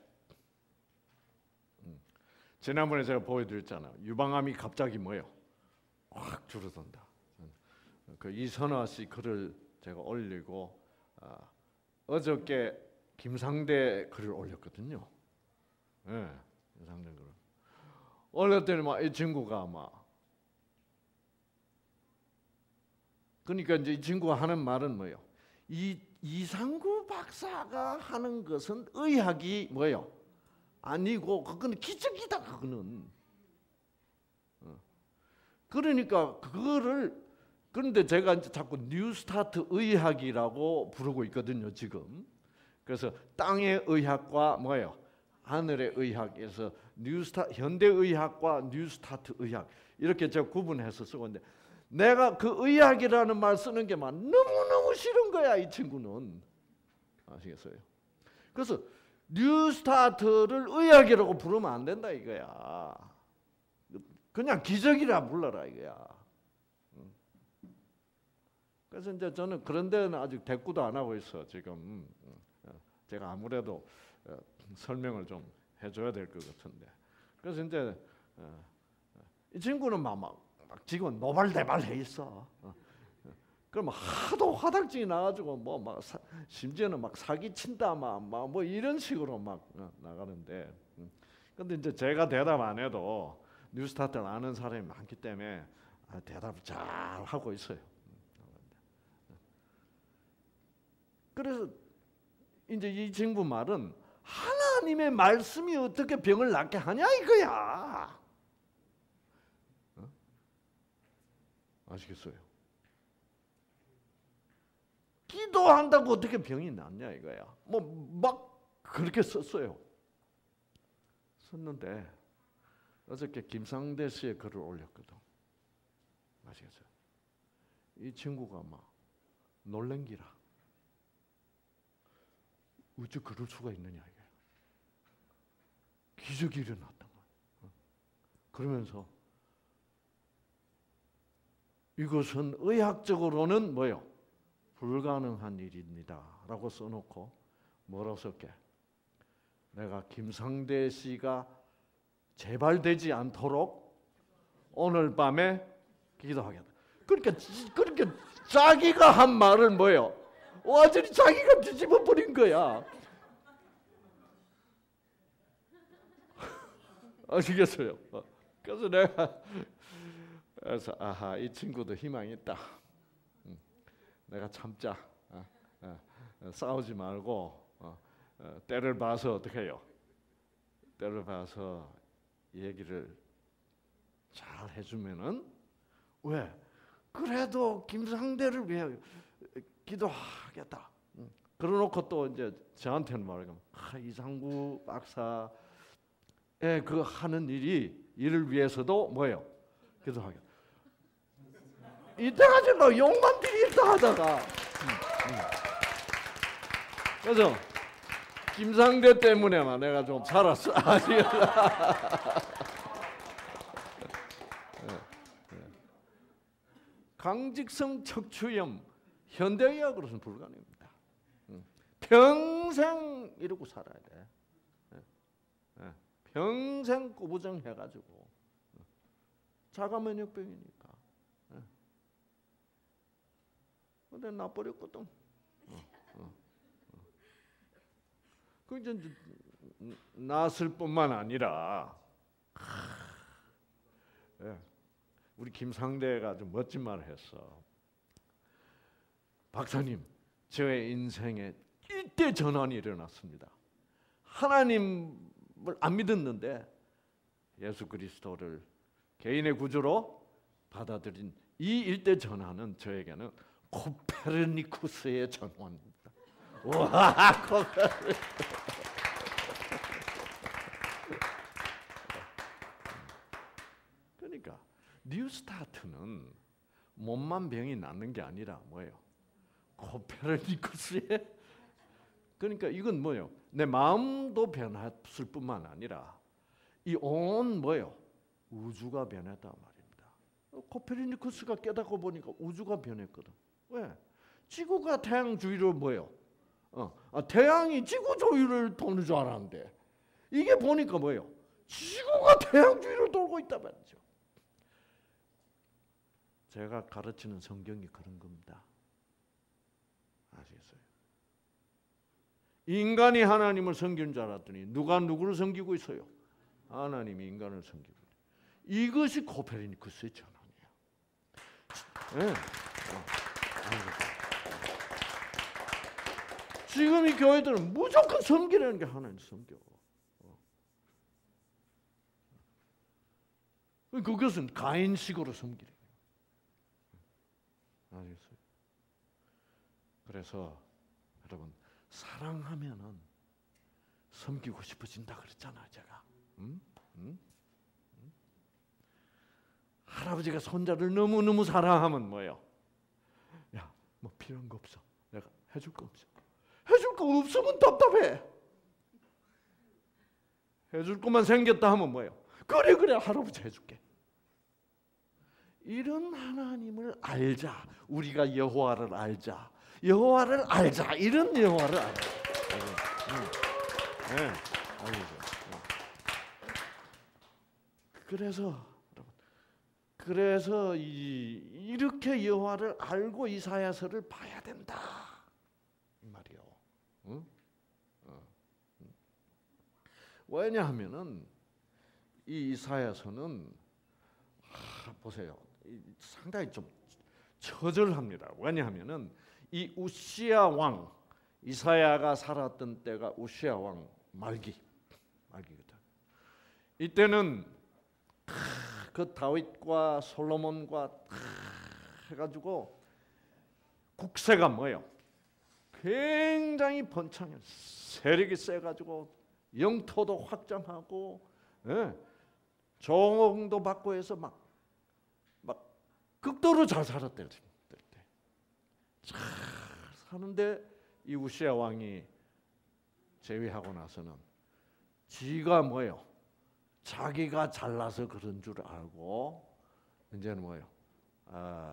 음, 지난번에 제가 보여드렸잖아요. 유방암이 갑자기 뭐예요? 확 줄어든다. 그 이선화 씨 글을 제가 올리고 아, 어저께 김상대 글을 올렸거든요. 예, 네, 김상대 글을 올렸더니 막 이 친구가 막 그러니까 이제 이 친구가 하는 말은 뭐예요? 이 이상구 박사가 하는 것은 의학이 뭐예요? 아니고 그거는 기적이다. 그거는. 그러니까 그거를 그런데 제가 이제 자꾸 뉴스타트 의학이라고 부르고 있거든요, 지금. 그래서 땅의 의학과 뭐예요? 하늘의 의학에서 뉴스타 현대 의학과 뉴스타트 의학 이렇게 제가 구분해서 쓰고 있는데 내가 그 의학이라는 말 쓰는 게만 너무너무 싫은 거야, 이 친구는. 아시겠어요? 그래서 뉴스타트를 의학이라고 부르면 안 된다 이거야. 그냥 기적이라 불러라 이거야. 그래서 이제 저는 그런 데는 아직 대꾸도 안 하고 있어 지금. 제가 아무래도 어, 설명을 좀 해줘야 될 것 같은데. 그래서 이제 어, 이 친구는 막, 막, 막 지금 노발대발 해 있어. 어. 그럼 하도 화닥증이 나가지고 뭐 막 심지어는 막 사기 친다 막 뭐 이런 식으로 막 어, 나가는데. 음. 근데 이제 제가 대답 안 해도 뉴스타트를 아는 사람이 많기 때문에 아, 대답을 잘 하고 있어요. 그래서 이제 이 친구 말은 하나님의 말씀이 어떻게 병을 낫게 하냐 이거야. 어? 아시겠어요? 기도한다고 어떻게 병이 낫냐 이거야. 뭐 막 그렇게 썼어요. 썼는데 어저께 김상대 씨의 글을 올렸거든. 아시겠어요? 이 친구가 막 놀랜기라. 어째 그럴 수가 있느냐 이게. 기적이 일어났단 말이야. 그러면서 이것은 의학적으로는 뭐요? 불가능한 일입니다라고 써놓고 뭐라고 썼게? 내가 김상대 씨가 재발되지 않도록 오늘 밤에 기도하겠다. 그러니까 그러니까 자기가 한 말을 뭐요? 완전히 자기가 뒤집어 버린 거야. 아시겠어요? 그래서 내가 그래서 아하 이 친구도 희망이 있다. 내가 참자. 어, 어, 어, 싸우지 말고 어, 어, 때를 봐서 어떻게 해요? 때를 봐서 얘기를 잘 해주면은 왜? 그래도 김상대를 위해 기도하겠다. 그러놓고 또 이제 저한테는 말하면 아, 이상구 박사의 그 하는 일이 이를 위해서도 뭐예요? 기도하겠다. 이때까지 너 욕만 비린다 하다가 그래서 김상대 때문에만 내가 좀 살았어. 강직성 척추염 현대의학으로는 불가능합니다. 평생 이러고 살아야 돼. 평생 꾸부정 해가지고 자가면역병이니까. 근데 나버렸거든. 그 이제 났을 뿐만 아니라 우리 김상대가 좀 멋진 말을 했어. 박사님, 저의 인생에 일대 전환이 일어났습니다. 하나님을 안 믿었는데 예수 그리스도를 개인의 구주로 받아들인 이 일대 전환은 저에게는 코페르니쿠스의 전환입니다. 와, 코페르니쿠스. 그러니까 뉴스타트는 몸만 병이 낫는 게 아니라 뭐예요? 코페르니쿠스의 그러니까 이건 뭐예요? 내 마음도 변했을 뿐만 아니라 이 온 뭐예요? 우주가 변했단 말입니다. 코페르니쿠스가 깨닫고 보니까 우주가 변했거든. 왜? 지구가 태양 주위를 뭐예요? 어, 아, 태양이 지구 주위를 도는 줄 알았는데 이게 보니까 뭐예요? 지구가 태양 주위를 돌고 있다 말이죠. 제가 가르치는 성경이 그런 겁니다. 아시겠어요? 인간이 하나님을 섬기는 줄 알았더니 누가 누구를 섬기고 있어요? 하나님이 인간을 섬기고 있어요. 이것이 코페르니쿠스의 전환이에요. 네. 지금 이 교회들은 무조건 섬기라는 게 하나님 섬겨. 그것은 가인식으로 섬기래. 아시겠어요? 그래서 여러분 사랑하면은 섬기고 싶어진다 그랬잖아 제가. 응? 응? 응? 할아버지가 손자를 너무 너무 사랑하면 뭐예요? 야, 뭐 필요한 거 없어. 내가 해줄 거 없어. 해줄 거 없으면 답답해. 해줄 것만 생겼다 하면 뭐예요? 그래 그래 할아버지 해줄게. 이런 하나님을 알자. 우리가 여호와를 알자. 여호와를 알자. 이런 여호와를 알자. 그래서 그래서 이, 이렇게 여호와를 알고 이사야서를 봐야 된다 이 말이요. 응? 어. 왜냐하면은 이 이사야서는 아, 보세요. 상당히 좀 처절합니다. 왜냐하면은 이 우시야 왕 이사야가 살았던 때가 우시야 왕 말기 말기거든. 이때는 그 다윗과 솔로몬과 해가지고 국세가 뭐예요? 굉장히 번창해. 세력이 세가지고 영토도 확장하고, 예, 종도 받고 해서 막, 막 극도로 잘 살았대. 잘 사는데 이 우시야 왕이 제위하고 나서는 지가 뭐예요? 자기가 잘나서 그런 줄 알고 이제는 뭐예요? 아,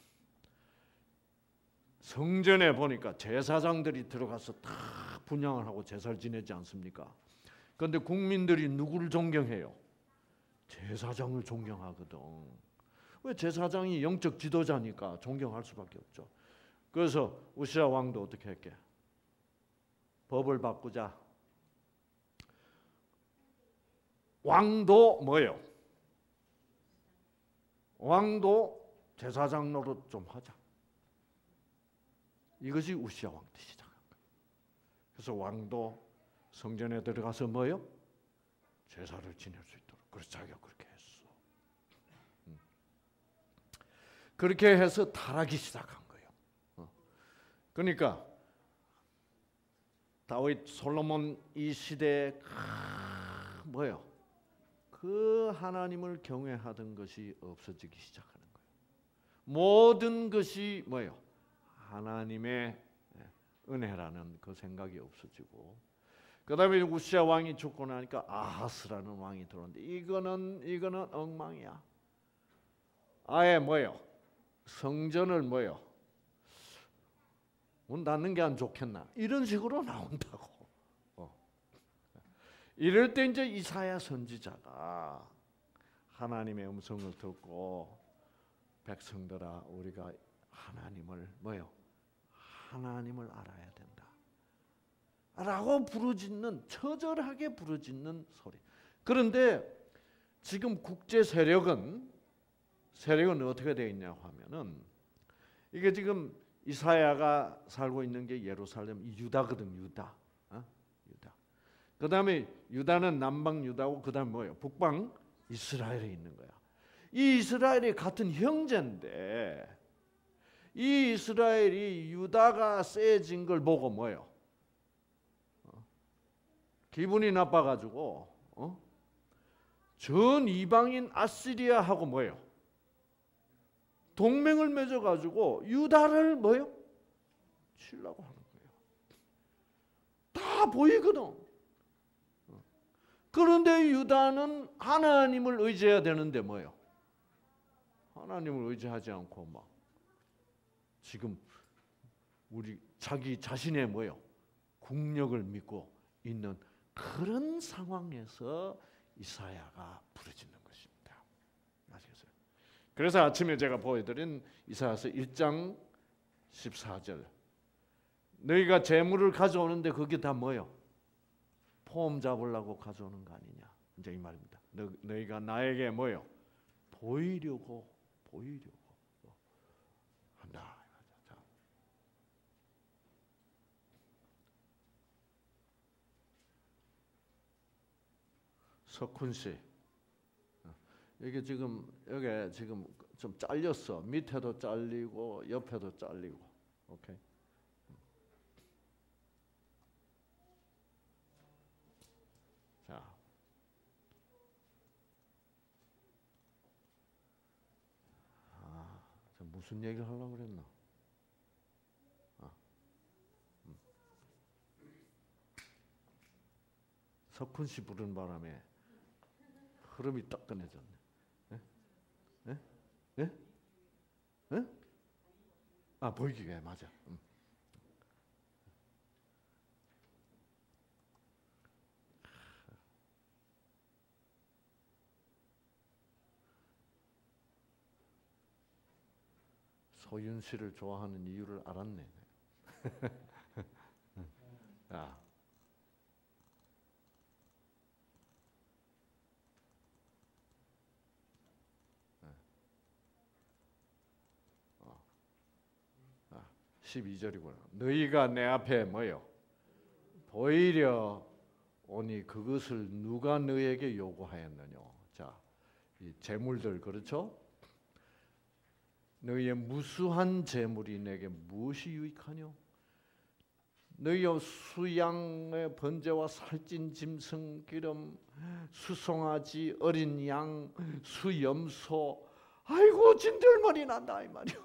성전에 보니까 제사장들이 들어가서 다 분향을 하고 제사를 지내지 않습니까? 그런데 국민들이 누구를 존경해요? 제사장을 존경하거든. 왜? 제사장이 영적 지도자니까 존경할 수밖에 없죠. 그래서 우시야 왕도 어떻게 했게? 법을 바꾸자. 왕도 뭐예요? 왕도 제사장 노릇 좀 하자. 이것이 우시야 왕 때 시작한 거예요. 그래서 왕도 성전에 들어가서 뭐예요? 제사를 지낼 수 있도록. 그래서 자기가 그렇게 했어. 음. 그렇게 해서 타락이 시작한 거예요. 어. 그러니까 다윗, 솔로몬 이 시대에 뭐예요? 그 하나님을 경외하던 것이 없어지기 시작하는 거예요. 모든 것이 뭐예요? 하나님의 은혜라는 그 생각이 없어지고, 그 다음에 우시야 왕이 죽고 나니까 아하스라는 왕이 들어오는데 이거는 이거는 엉망이야. 아예 뭐예요? 성전을 뭐예요? 문 닫는 게 안 좋겠나? 이런 식으로 나온다고. 어. 이럴 때 이제 이사야 선지자가 하나님의 음성을 듣고 백성들아 우리가 하나님을 뭐요? 하나님을 알아야 된다. 라고 부르짖는, 처절하게 부르짖는 소리. 그런데 지금 국제 세력은 세력은 어떻게 되어 있냐고 하면은 이게 지금 이사야가 살고 있는 게 예루살렘 유다거든. 유다. 어? 유다. 그다음에 유다는 남방 유다고 그다음 뭐예요? 북방 이스라엘에 있는 거야. 이 이스라엘이 같은 형제인데 이 이스라엘이 유다가 세진 걸 보고 뭐예요? 어? 기분이 나빠가지고 어? 전 이방인 아시리아하고 뭐예요? 동맹을 맺어가지고 유다를 뭐예요? 치려고 하는 거예요. 다 보이거든. 어. 그런데 유다는 하나님을 의지해야 되는데 뭐예요? 하나님을 의지하지 않고 막 지금 우리 자기 자신의 뭐예요? 국력을 믿고 있는 그런 상황에서 이사야가 부르짖는 것입니다. 아시겠어요? 그래서 아침에 제가 보여드린 이사야서 일 장 십사 절 너희가 재물을 가져오는데 그게 다 뭐예요? 폼 잡으려고 가져오는 거 아니냐? 이제 이 말입니다. 너, 너희가 나에게 뭐예요? 보이려고 보이려고 한다. 석훈 씨, 이게 지금 여기 지금 좀 잘렸어. 밑에도 잘리고 옆에도 잘리고. 오케이. 자, 아, 무슨 얘기를 하려고 그랬나? 아, 음. 석훈 씨 부른 바람에. 흐름이 딱 끊어졌네. 예? 예? 예? 예? 아 보이기가 맞아. 음. 소윤 씨를 좋아하는 이유를 알았네. 야. 십이 절이구나. 너희가 내 앞에 뭐요? 보이려 오니 그것을 누가 너에게 요구하였느냐. 자, 이 재물들 그렇죠? 너희의 무수한 재물이 내게 무엇이 유익하뇨? 너희의 수양의 번제와 살찐 짐승 기름, 수송아지, 어린 양, 수염소, 아이고 진들머리 난다 이 말이요.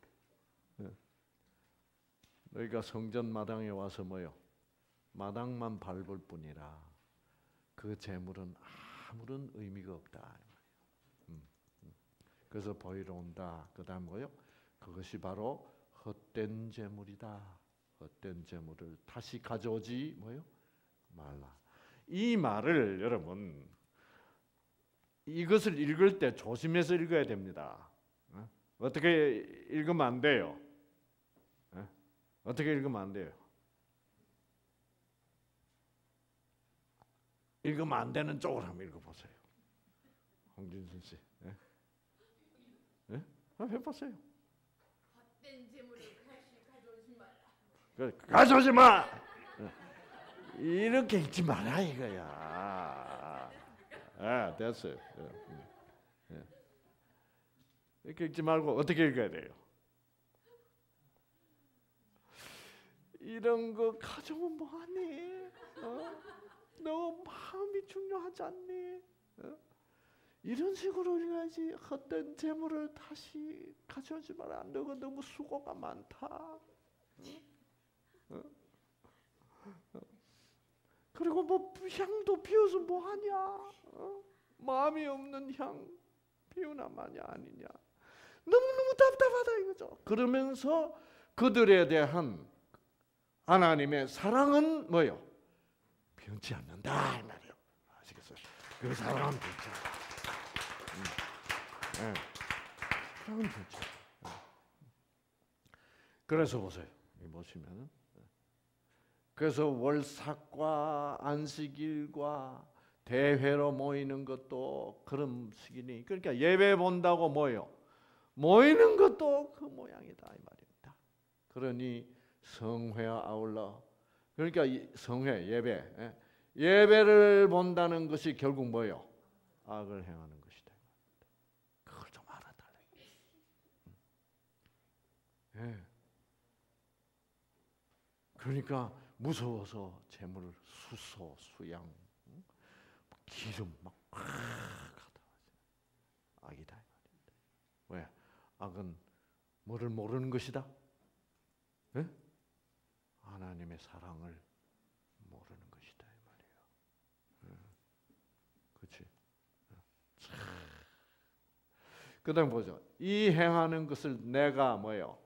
너희가 성전 마당에 와서 뭐요? 마당만 밟을 뿐이라 그 재물은 아무런 의미가 없다. 음, 음. 그래서 보이러 온다. 그 다음 뭐요? 그것이 바로 헛된 재물이다. 헛된 재물을 다시 가져오지 뭐요? 말라. 이 말을 여러분 이것을 읽을 때 조심해서 읽어야 됩니다. 어? 어떻게 읽으면 안 돼요? 어떻게 읽으면 안 돼요? 읽으면 안 되는 쪽으로 한번 읽어보세요. 홍진순 씨, 예? 예? 한번 해보세요. 헛된 재물을 다시 가져오지 말라. 그래, 가져오지 마. 이렇게 읽지 마라 이거야. 아, 됐어요. 예, 예. 이렇게 읽지 말고 어떻게 읽어야 돼요? 이런 거 가져오면 뭐하니? 어? 너 마음이 중요하지 않니? 어? 이런 식으로 읽어야지. 헛된 재물을 다시 가져오지 마라. 너가 너무 수고가 많다. 어? 어? 어? 그리고 뭐 향도 피워서 뭐하냐? 어? 마음이 없는 향 피우나 마냐 아니냐? 너무너무 답답하다 이거죠. 그러면서 그들에 대한 하나님의 사랑은 뭐요? 변치 않는다 이 말이에요. 아시겠어요? 그 사랑은 변치 않는다. 음. 네. 사랑은 변치 않는다. 그래서 보세요. 여기 보시면은 그래서 월삭과 안식일과 대회로 모이는 것도 그런 시기니 그러니까 예배 본다고 뭐요? 모이는 것도 그 모양이다 이 말입니다. 그러니 성회와 아울러 그러니까 성회 예배 예배를 본다는 것이 결국 뭐요? 악을 행하는 것이다. 그걸 좀 알아달라. 예. 그러니까 무서워서 재물을 수소 수양 기름 막 갖다 악이다. 왜? 악은 뭐를 모르는 것이다. 예? 하나님의 사랑을 모르는 것이다 이 말이에요. 그렇지? 그다음 보죠. 이 행하는 것을 내가 뭐요?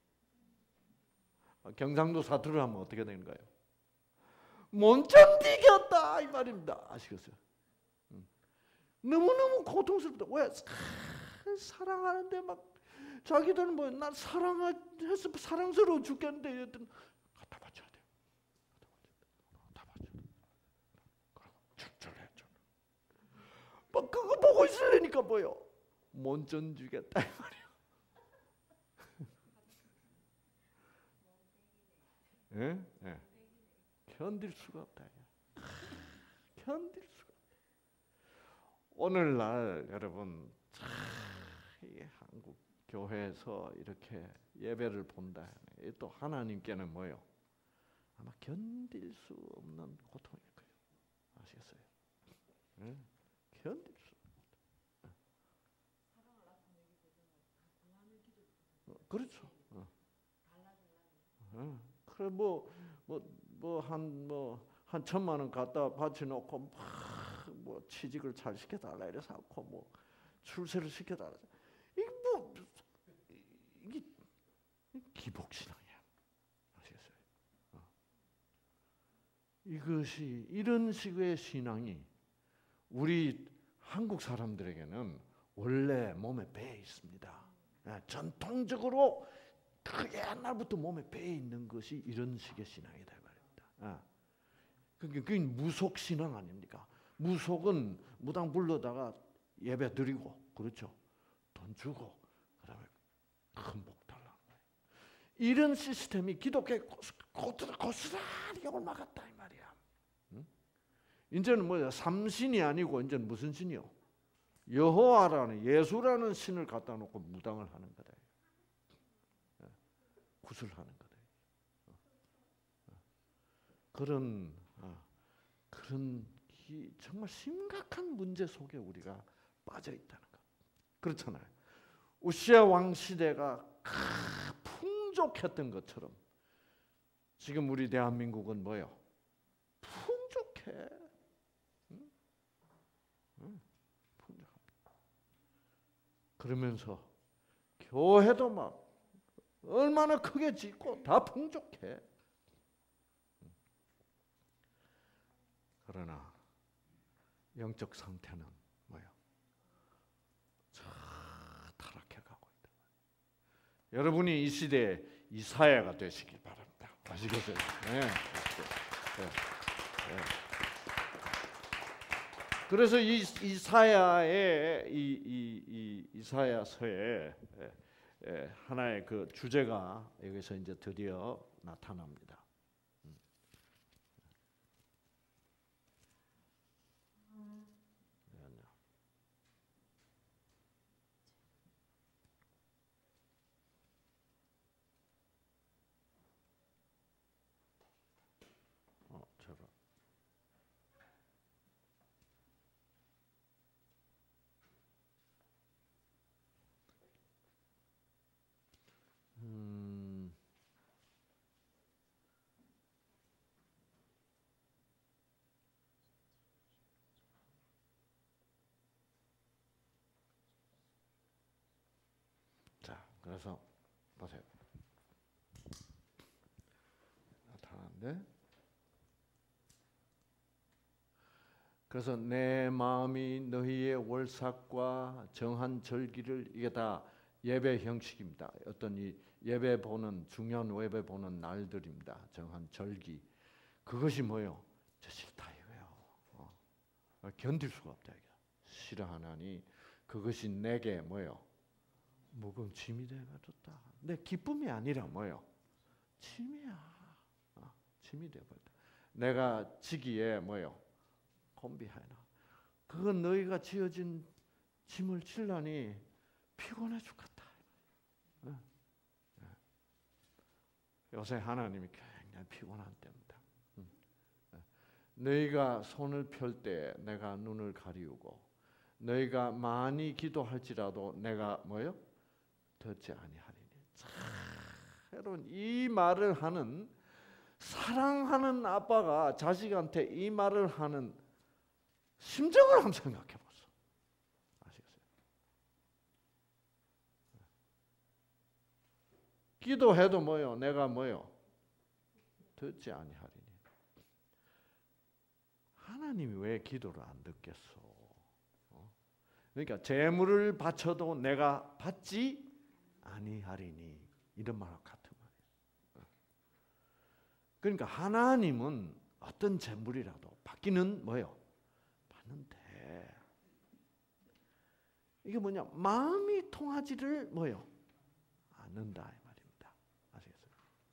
경상도 사투리를 하면 어떻게 되는 거예요? 못 견디겠다 이 말입니다. 아시겠어요? 너무너무 고통스럽다. 왜? 사랑하는데 막 자기들은 뭐 난 사랑해서 사랑스러워 죽겠는데 갖다 바쳐야 돼. 갖다 바쳐. 그리고 철저해. 막 그거 보고 있으려니까 뭐요? 못 견디겠다 이 말이에요. 예? 예. 견딜 수가 없다. 견딜 수가 없다. 오늘날 여러분 이 한국 교회에서 이렇게 예배를 본다. 또 하나님께는 뭐요? 아마 견딜 수 없는 고통일 거예요. 아시겠어요? 예? 견딜 수 없다. 어, 그렇죠. 어. 어. 그래 뭐뭐뭐한 뭐 한 천만 원 갖다 바쳐놓고 막 뭐 취직을 잘 시켜달라 이래서 하고 뭐 출세를 시켜달라. 이게 뭐 이게 기복신앙이야. 아시겠어요? 어. 이것이 이런 식의 신앙이 우리 한국 사람들에게는 원래 몸에 배 있습니다. 예, 전통적으로 그 옛날부터 몸에 배어 있는 것이 이런 식의 신앙이다 말입니다. 예. 그게 그게 무속 신앙 아닙니까? 무속은 무당 불러다가 예배 드리고 그렇죠. 돈 주고 그다음에 큰 복 달라. 이런 시스템이 기독교에 고스란히 옮아갔다 이 말이야. 응? 이제는 뭐야? 삼신이 아니고 이제는 무슨 신이요? 여호와라는 예수라는 신을 갖다 놓고 무당을 하는 거다. 구슬하는 거다. 그런 그런 정말 심각한 문제 속에 우리가 빠져 있다는 것. 그렇잖아요. 우시아 왕 시대가 풍족했던 것처럼 지금 우리 대한민국은 뭐요? 풍족해. 응? 응, 풍족합니다. 그러면서 교회도 막 얼마나 크게 짓고 다 풍족해. 그러나 영적 상태는 뭐요? 저 타락해 가고 있다. 여러분이 이 시대에 이사야가 되시길 바랍니다. 아시겠어요? 네. 네. 네. 그래서 이 이사야의 이, 이, 이 이사야서에 하나의 그 주제가 여기서 이제 드디어 나타납니다. 어, 제가 음. 자, 그래서 보세요. 나타나는데. 그래서 내 마음이 너희의 월삭과 정한 절기를 이게 다 예배 형식입니다. 어떤 이 예배 보는 중요한 예배 보는 날들입니다. 정한 절기. 그것이 뭐요? 저 싫다 이거예요. 어. 견딜 수가 없다 이게. 싫어하나니 그것이 내게 뭐요? 무거운 짐이 되어버렸다. 내 기쁨이 아니라 뭐요? 짐이야. 어, 짐이 되어버렸다. 내가 지기에 뭐요? 곤비하나. 그건 너희가 지어진 짐을 질라니 피곤해 죽겠다. 어. 어. 요새 하나님이 굉장히 피곤한 때입니다. 음. 어. 너희가 손을 펼 때 내가 눈을 가리우고 너희가 많이 기도할지라도 내가 뭐요? 듣지 아니하리니. 참 여러분 이 말을 하는 사랑하는 아빠가 자식한테 이 말을 하는 심정을 한번 생각해 보세요. 아시겠어요? 기도해도 뭐요? 내가 뭐요? 듣지 아니하리니. 하나님이 왜 기도를 안 듣겠어? 어? 그러니까 재물을 바쳐도 내가 받지 아니하리니 이런 말과 같은 말이에요. 그러니까 하나님은 어떤 재물이라도 받기는 뭐요? 받는데 이게 뭐냐? 마음이 통하지를 뭐요? 않는다 이 말입니다. 아시겠어요?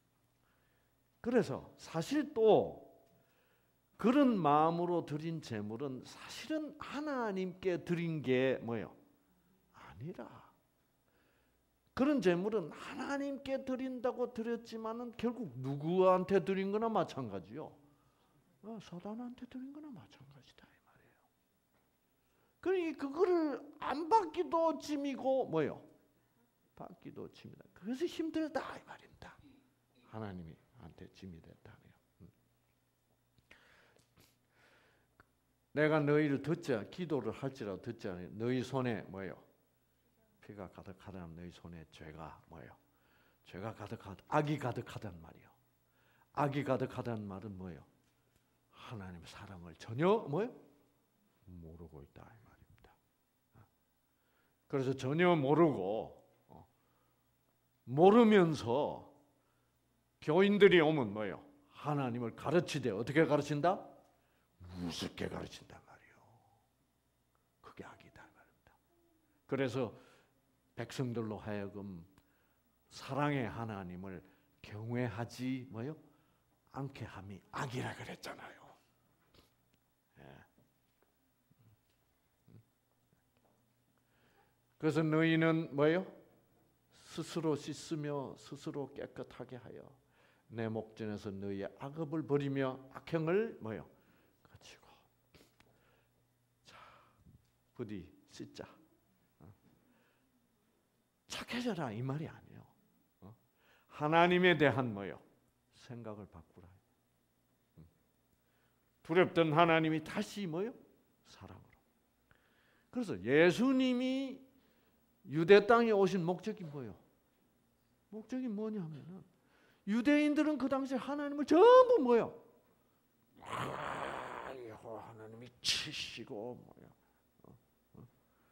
그래서 사실 또 그런 마음으로 드린 재물은 사실은 하나님께 드린 게 뭐요? 아니라 그런 재물은 하나님께 드린다고 드렸지만은 결국 누구한테 드린 거나 마찬가지요. 어, 사단한테 드린 거나 마찬가지다 이 말이에요. 그러니 그거를 안 받기도 짐이고 뭐요? 받기도 짐이다. 그래서 힘들다 이 말입니다. 하나님이 한테 짐이 됐다고요. 내가 너희를 듣자 기도를 할지라도 듣지 않으니 너희 손에 뭐요? 피가 가득하다는 너희 손에 죄가 뭐요? 죄가 가득하다. 악이 가득하단 말이요. 악이 가득하다는 말은 뭐요? 하나님의 사랑을 전혀 뭐요? 모르고 있다 이 말입니다. 그래서 전혀 모르고 모르면서 교인들이 오면 뭐예요? 하나님을 가르치되 어떻게 가르친다? 무섭게 가르친단 말이에요. 그게 악이다 말입니다. 그래서 백성들로 하여금 사랑의 하나님을 경외하지 뭐요? 않게 함이 악이라 그랬잖아요. 예. 그래서 너희는 뭐요? 스스로 씻으며 스스로 깨끗하게 하여 내 목전에서 너희의 악업을 버리며 악행을 뭐요? 거치고. 자, 부디 씻자. 어? 착해져라 이 말이 아니에요. 어? 하나님에 대한 뭐요? 생각을 바꾸라. 음. 두렵던 하나님이 다시 뭐요? 사랑으로. 그래서 예수님이 유대 땅에 오신 목적이 뭐예요? 목적이 뭐냐면은 유대인들은 그 당시에 하나님을 전부 뭐요? 아, 하나님이 치시고 뭐야? 어? 어?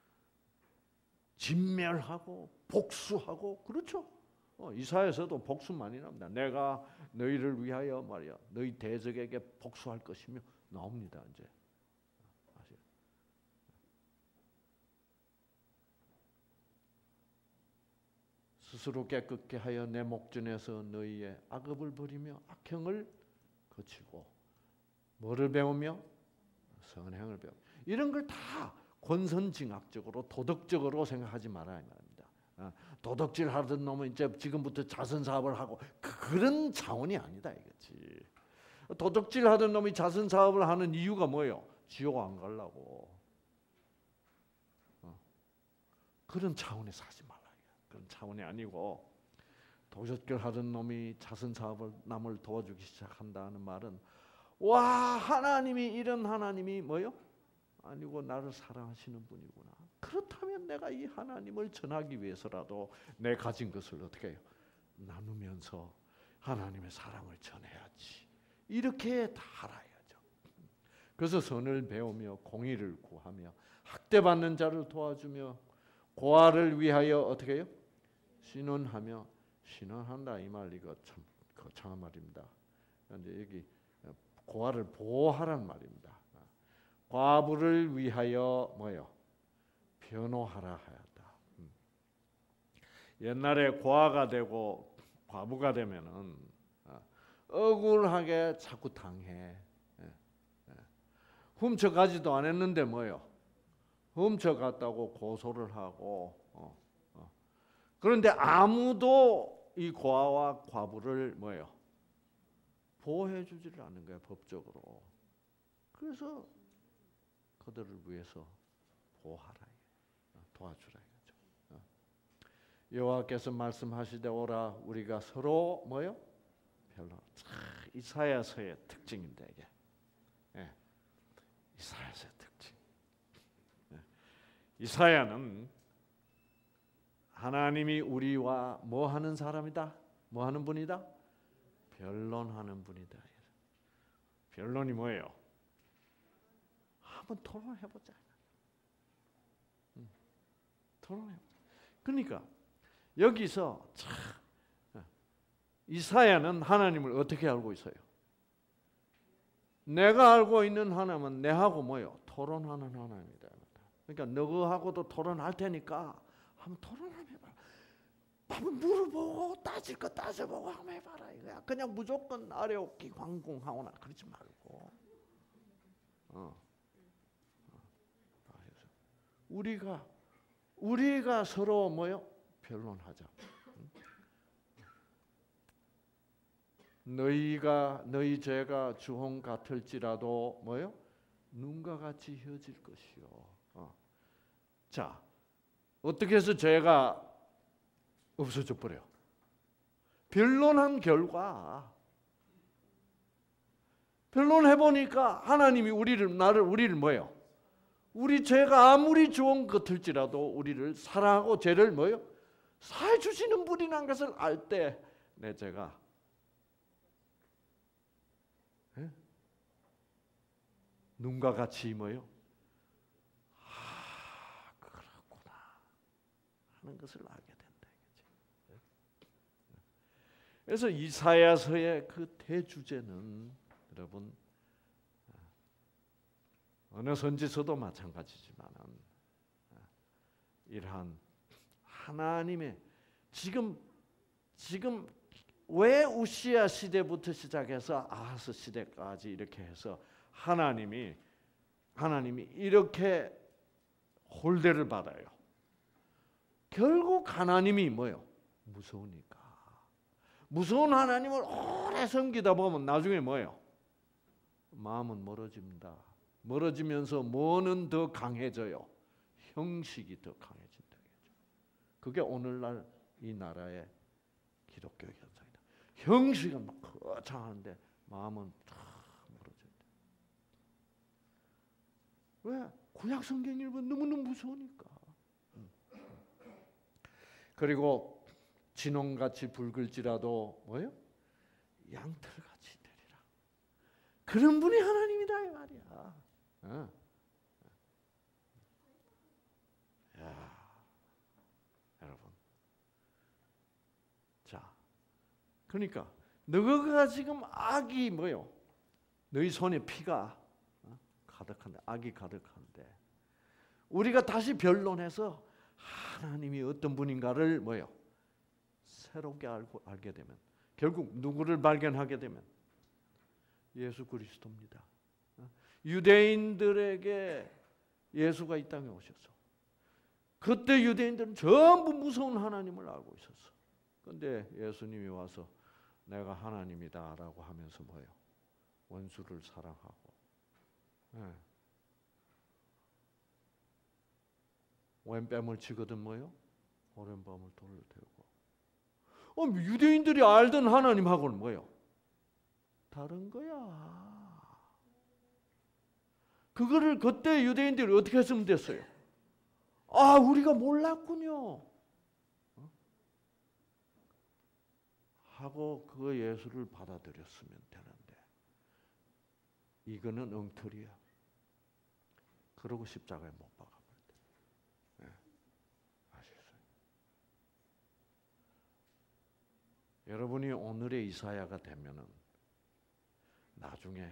진멸하고 복수하고 그렇죠? 어, 이사야서도 복수 많이 나옵니다. 내가 너희를 위하여 말이야 너희 대적에게 복수할 것이며 나옵니다 이제. 아시죠? 스스로 깨끗게 하여 내 목전에서 너희의 악업을 버리며 악행을 거치고 뭐를 배우며 선행을 배우. 이런 걸 다 권선징악적으로 도덕적으로 생각하지 말아야 말입니다. 도덕질 하던 놈은 이제 지금부터 자선 사업을 하고 그런 차원이 아니다 이거지. 도덕질 하던 놈이 자선 사업을 하는 이유가 뭐예요? 지옥 안 가려고. 어. 그런 차원에서 하지 말라. 그런 차원이 아니고 도적질 하던 놈이 자선 사업을 남을 도와주기 시작한다는 말은 와 하나님이 이런 하나님이 뭐요? 아니고 나를 사랑하시는 분이구나. 그렇다면 내가 이 하나님을 전하기 위해서라도 내 가진 것을 어떻게 해요? 나누면서 하나님의 사랑을 전해야지. 이렇게 다 알아야죠. 그래서 선을 배우며 공의를 구하며 학대받는 자를 도와주며 고아를 위하여 어떻게 해요? 신원하며 신원한다 이 말 이거 참 거창한 말입니다. 그런데 여기 고아를 보호하란 말입니다. 과부를 위하여 뭐요? 변호하라 하였다. 음. 옛날에 고아가 되고 과부가 되면은 억울하게 자꾸 당해. 예, 예. 훔쳐가지도 않았는데 뭐요? 훔쳐갔다고 고소를 하고. 어, 어. 그런데 아무도 이 고아와 과부를 뭐요? 보호해 주지를 않는 거야 법적으로. 그래서 그들을 위해서 보호하라, 도와주라 이거죠. 여호와께서 말씀하시되 오라 우리가 서로 뭐요? 별로. 이사야서의 특징입니다 이게. 예. 이사야서의 특징. 예. 이사야는 하나님이 우리와 뭐 하는 사람이다? 뭐 하는 분이다? 변론하는 분이다. 변론이 뭐예요? 한번 토론해보자. 음, 토론해보자. 그러니까 여기서 참 이사야는 하나님을 어떻게 알고 있어요? 내가 알고 있는 하나님은 내하고 뭐예요? 토론하는 하나님이다. 그러니까 너하고도 토론할 테니까 한번 토론 한번 해봐라. 한번 물어보고 따질 거 따져보고 한번 해봐라 이거야. 그냥 무조건 아래옵기 황공하거나 그러지 말고. 어. 우리가 우리가 서로 뭐요? 변론하자. 너희가 너희 죄가 주홍 같을지라도 뭐요? 눈과 같이 혀질 것이요. 어. 자, 어떻게 해서 죄가 없어져 버려? 변론한 결과, 변론해 보니까 하나님이 우리를 나를 우리를 뭐요? 우리 죄가 아무리 좋은 것일지라도 우리를 사랑하고 죄를 뭐요? 사해 주시는 분이라는 것을 알 때 내 죄가 예? 눈과 같이 뭐요? 아, 그렇구나 하는 것을 알게 된다. 그래서 이사야서의 그 대주제는 여러분 어느 선지서도 마찬가지지만은 이러한 하나님의 지금 지금 왜 우시야 시대부터 시작해서 아하스 시대까지 이렇게 해서 하나님이 하나님이 이렇게 홀대를 받아요. 결국 하나님이 뭐요? 무서우니까. 무서운 하나님을 오래 섬기다 보면 나중에 뭐예요? 마음은 멀어집니다. 멀어지면서 뭐는 더 강해져요? 형식이 더 강해진다. 그게 오늘날 이 나라의 기독교 현상이다. 형식은 막 거창한데 마음은 다 멀어져요. 왜? 구약 성경 읽으면 너무너무 무서우니까. 그리고 진홍같이 붉을지라도 뭐예요? 양털같이 되리라. 그런 분이 하나님이다 이 말이야. 어. 야, 여러분. 자, 그러니까 너가 지금 악이 뭐요? 너희 손에 피가 가득한데 악이 가득한데 우리가 다시 변론해서 하나님이 어떤 분인가를 뭐요? 새롭게 알고 알게 되면 결국 누구를 발견하게 되면 예수 그리스도입니다. 유대인들에게 예수가 이 땅에 오셔서 그때 유대인들은 전부 무서운 하나님을 알고 있었어. 그런데 예수님이 와서 내가 하나님이다라고 하면서 뭐예요? 원수를 사랑하고 네. 왼뺨을 치거든 뭐요? 오른밤을 돌을 대고. 어, 유대인들이 알던 하나님하고는 뭐요? 다른 거야. 그거를 그때 유대인들이 어떻게 했으면 됐어요? 아, 우리가 몰랐군요. 어? 하고 그 예수를 받아들였으면 되는데 이거는 엉터리야. 그러고 십자가에 못 박아. 여러분이 오늘의 이사야가 되면은 나중에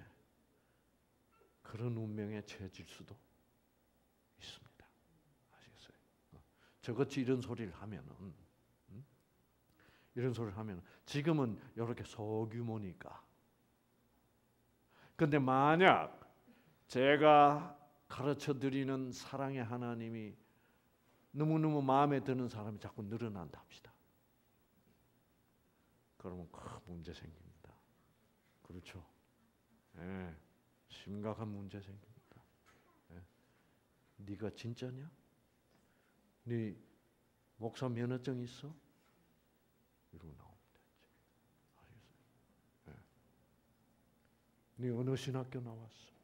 그런 운명에 처해질 수도 있습니다. 아시겠어요? 저같이 이런 소리를 하면은 음? 이런 소리를 하면 지금은 이렇게 소규모니까. 근데 만약 제가 가르쳐 드리는 사랑의 하나님이 너무너무 마음에 드는 사람이 자꾸 늘어난다 합시다. 그러면 큰 문제 생깁니다. 그렇죠? 네, 심각한 문제 생깁니다. 네. 네가 진짜냐? 네 목사 면허증 있어? 이러고 나옵니다. 알겠어요? 네. 네 어느 신학교 나왔어?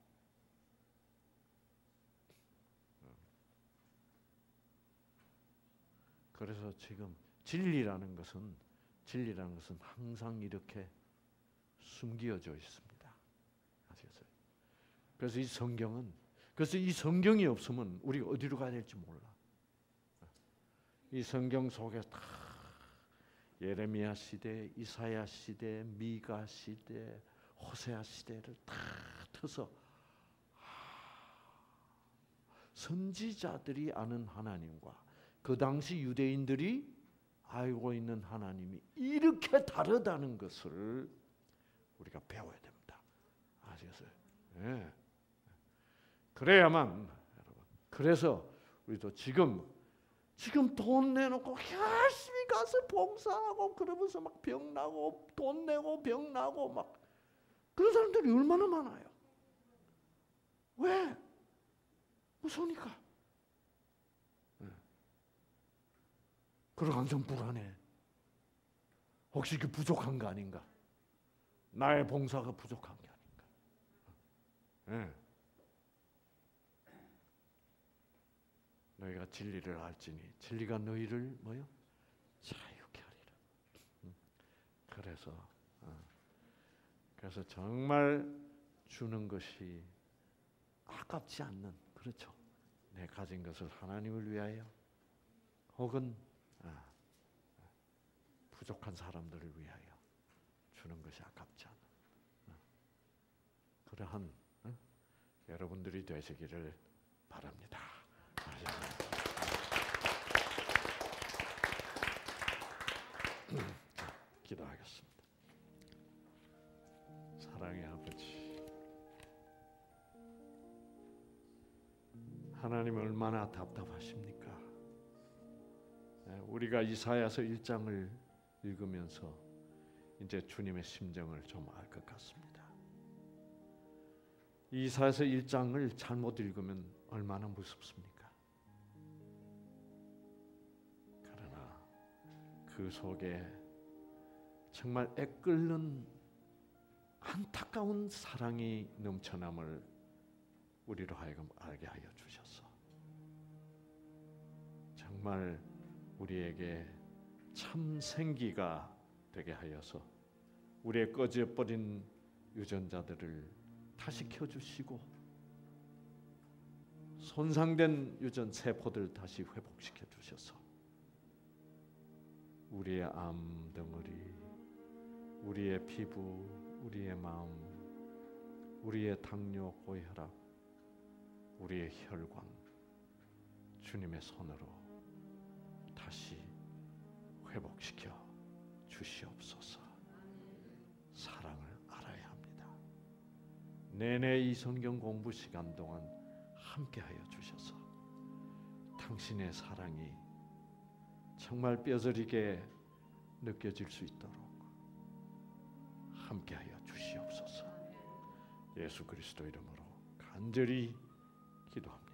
그래서 지금 진리라는 것은 진리라는 것은 항상 이렇게 숨겨져 있습니다. 아시겠어요? 그래서 이 성경은 그래서 이 성경이 없으면 우리가 어디로 가야 될지 몰라. 이 성경 속에 다 예레미야 시대, 이사야 시대, 미가 시대, 호세아 시대를 다 터서 선지자들이 아는 하나님과 그 당시 유대인들이 알고 있는 하나님이 이렇게 다르다는 것을 우리가 배워야 됩니다. 아시겠어요? 네. 그래야만 여러분. 그래서 우리도 지금 지금 돈 내놓고 열심히 가서 봉사하고 그러면서 막 병 나고 돈 내고 병 나고 막 그런 사람들이 얼마나 많아요. 왜? 무서우니까. 그리고 항상 불안해. 혹시 이게 부족한 거 아닌가? 나의 봉사가 부족한 게 아닌가? 네. 너희가 진리를 알지니 진리가 너희를 뭐요? 자유케 하리라. 그래서 그래서 정말 주는 것이 아깝지 않는 그렇죠. 내 가진 것을 하나님을 위하여 혹은 아, 부족한 사람들을 위하여 주는 것이 아깝지 않아. 그러한 어? 여러분들이 되시기를 바랍니다. 기도하겠습니다. 사랑의 아버지, 하나님 얼마나 답답하십니까? 우리가 이사야서 일 장을 읽으면서 이제 주님의 심정을 좀 알 것 같습니다. 이사야서 일 장을 잘못 읽으면 얼마나 무섭습니까? 그러나 그 속에 정말 애끓는 안타까운 사랑이 넘쳐남을 우리로 하여금 알게 하여 주셔서 정말 우리에게 참 생기가 되게 하여서 우리의 꺼져버린 유전자들을 다시 켜주시고 손상된 유전 세포들 다시 회복시켜 주셔서 우리의 암 덩어리, 우리의 피부, 우리의 마음, 우리의 당뇨, 고혈압, 우리의 혈관 주님의 손으로 다시 회복시켜 주시옵소서. 사랑을 알아야 합니다. 내내 이 성경 공부 시간 동안 함께하여 주셔서 당신의 사랑이 정말 뼈저리게 느껴질 수 있도록 함께하여 주시옵소서. 예수 그리스도 이름으로 간절히 기도합니다.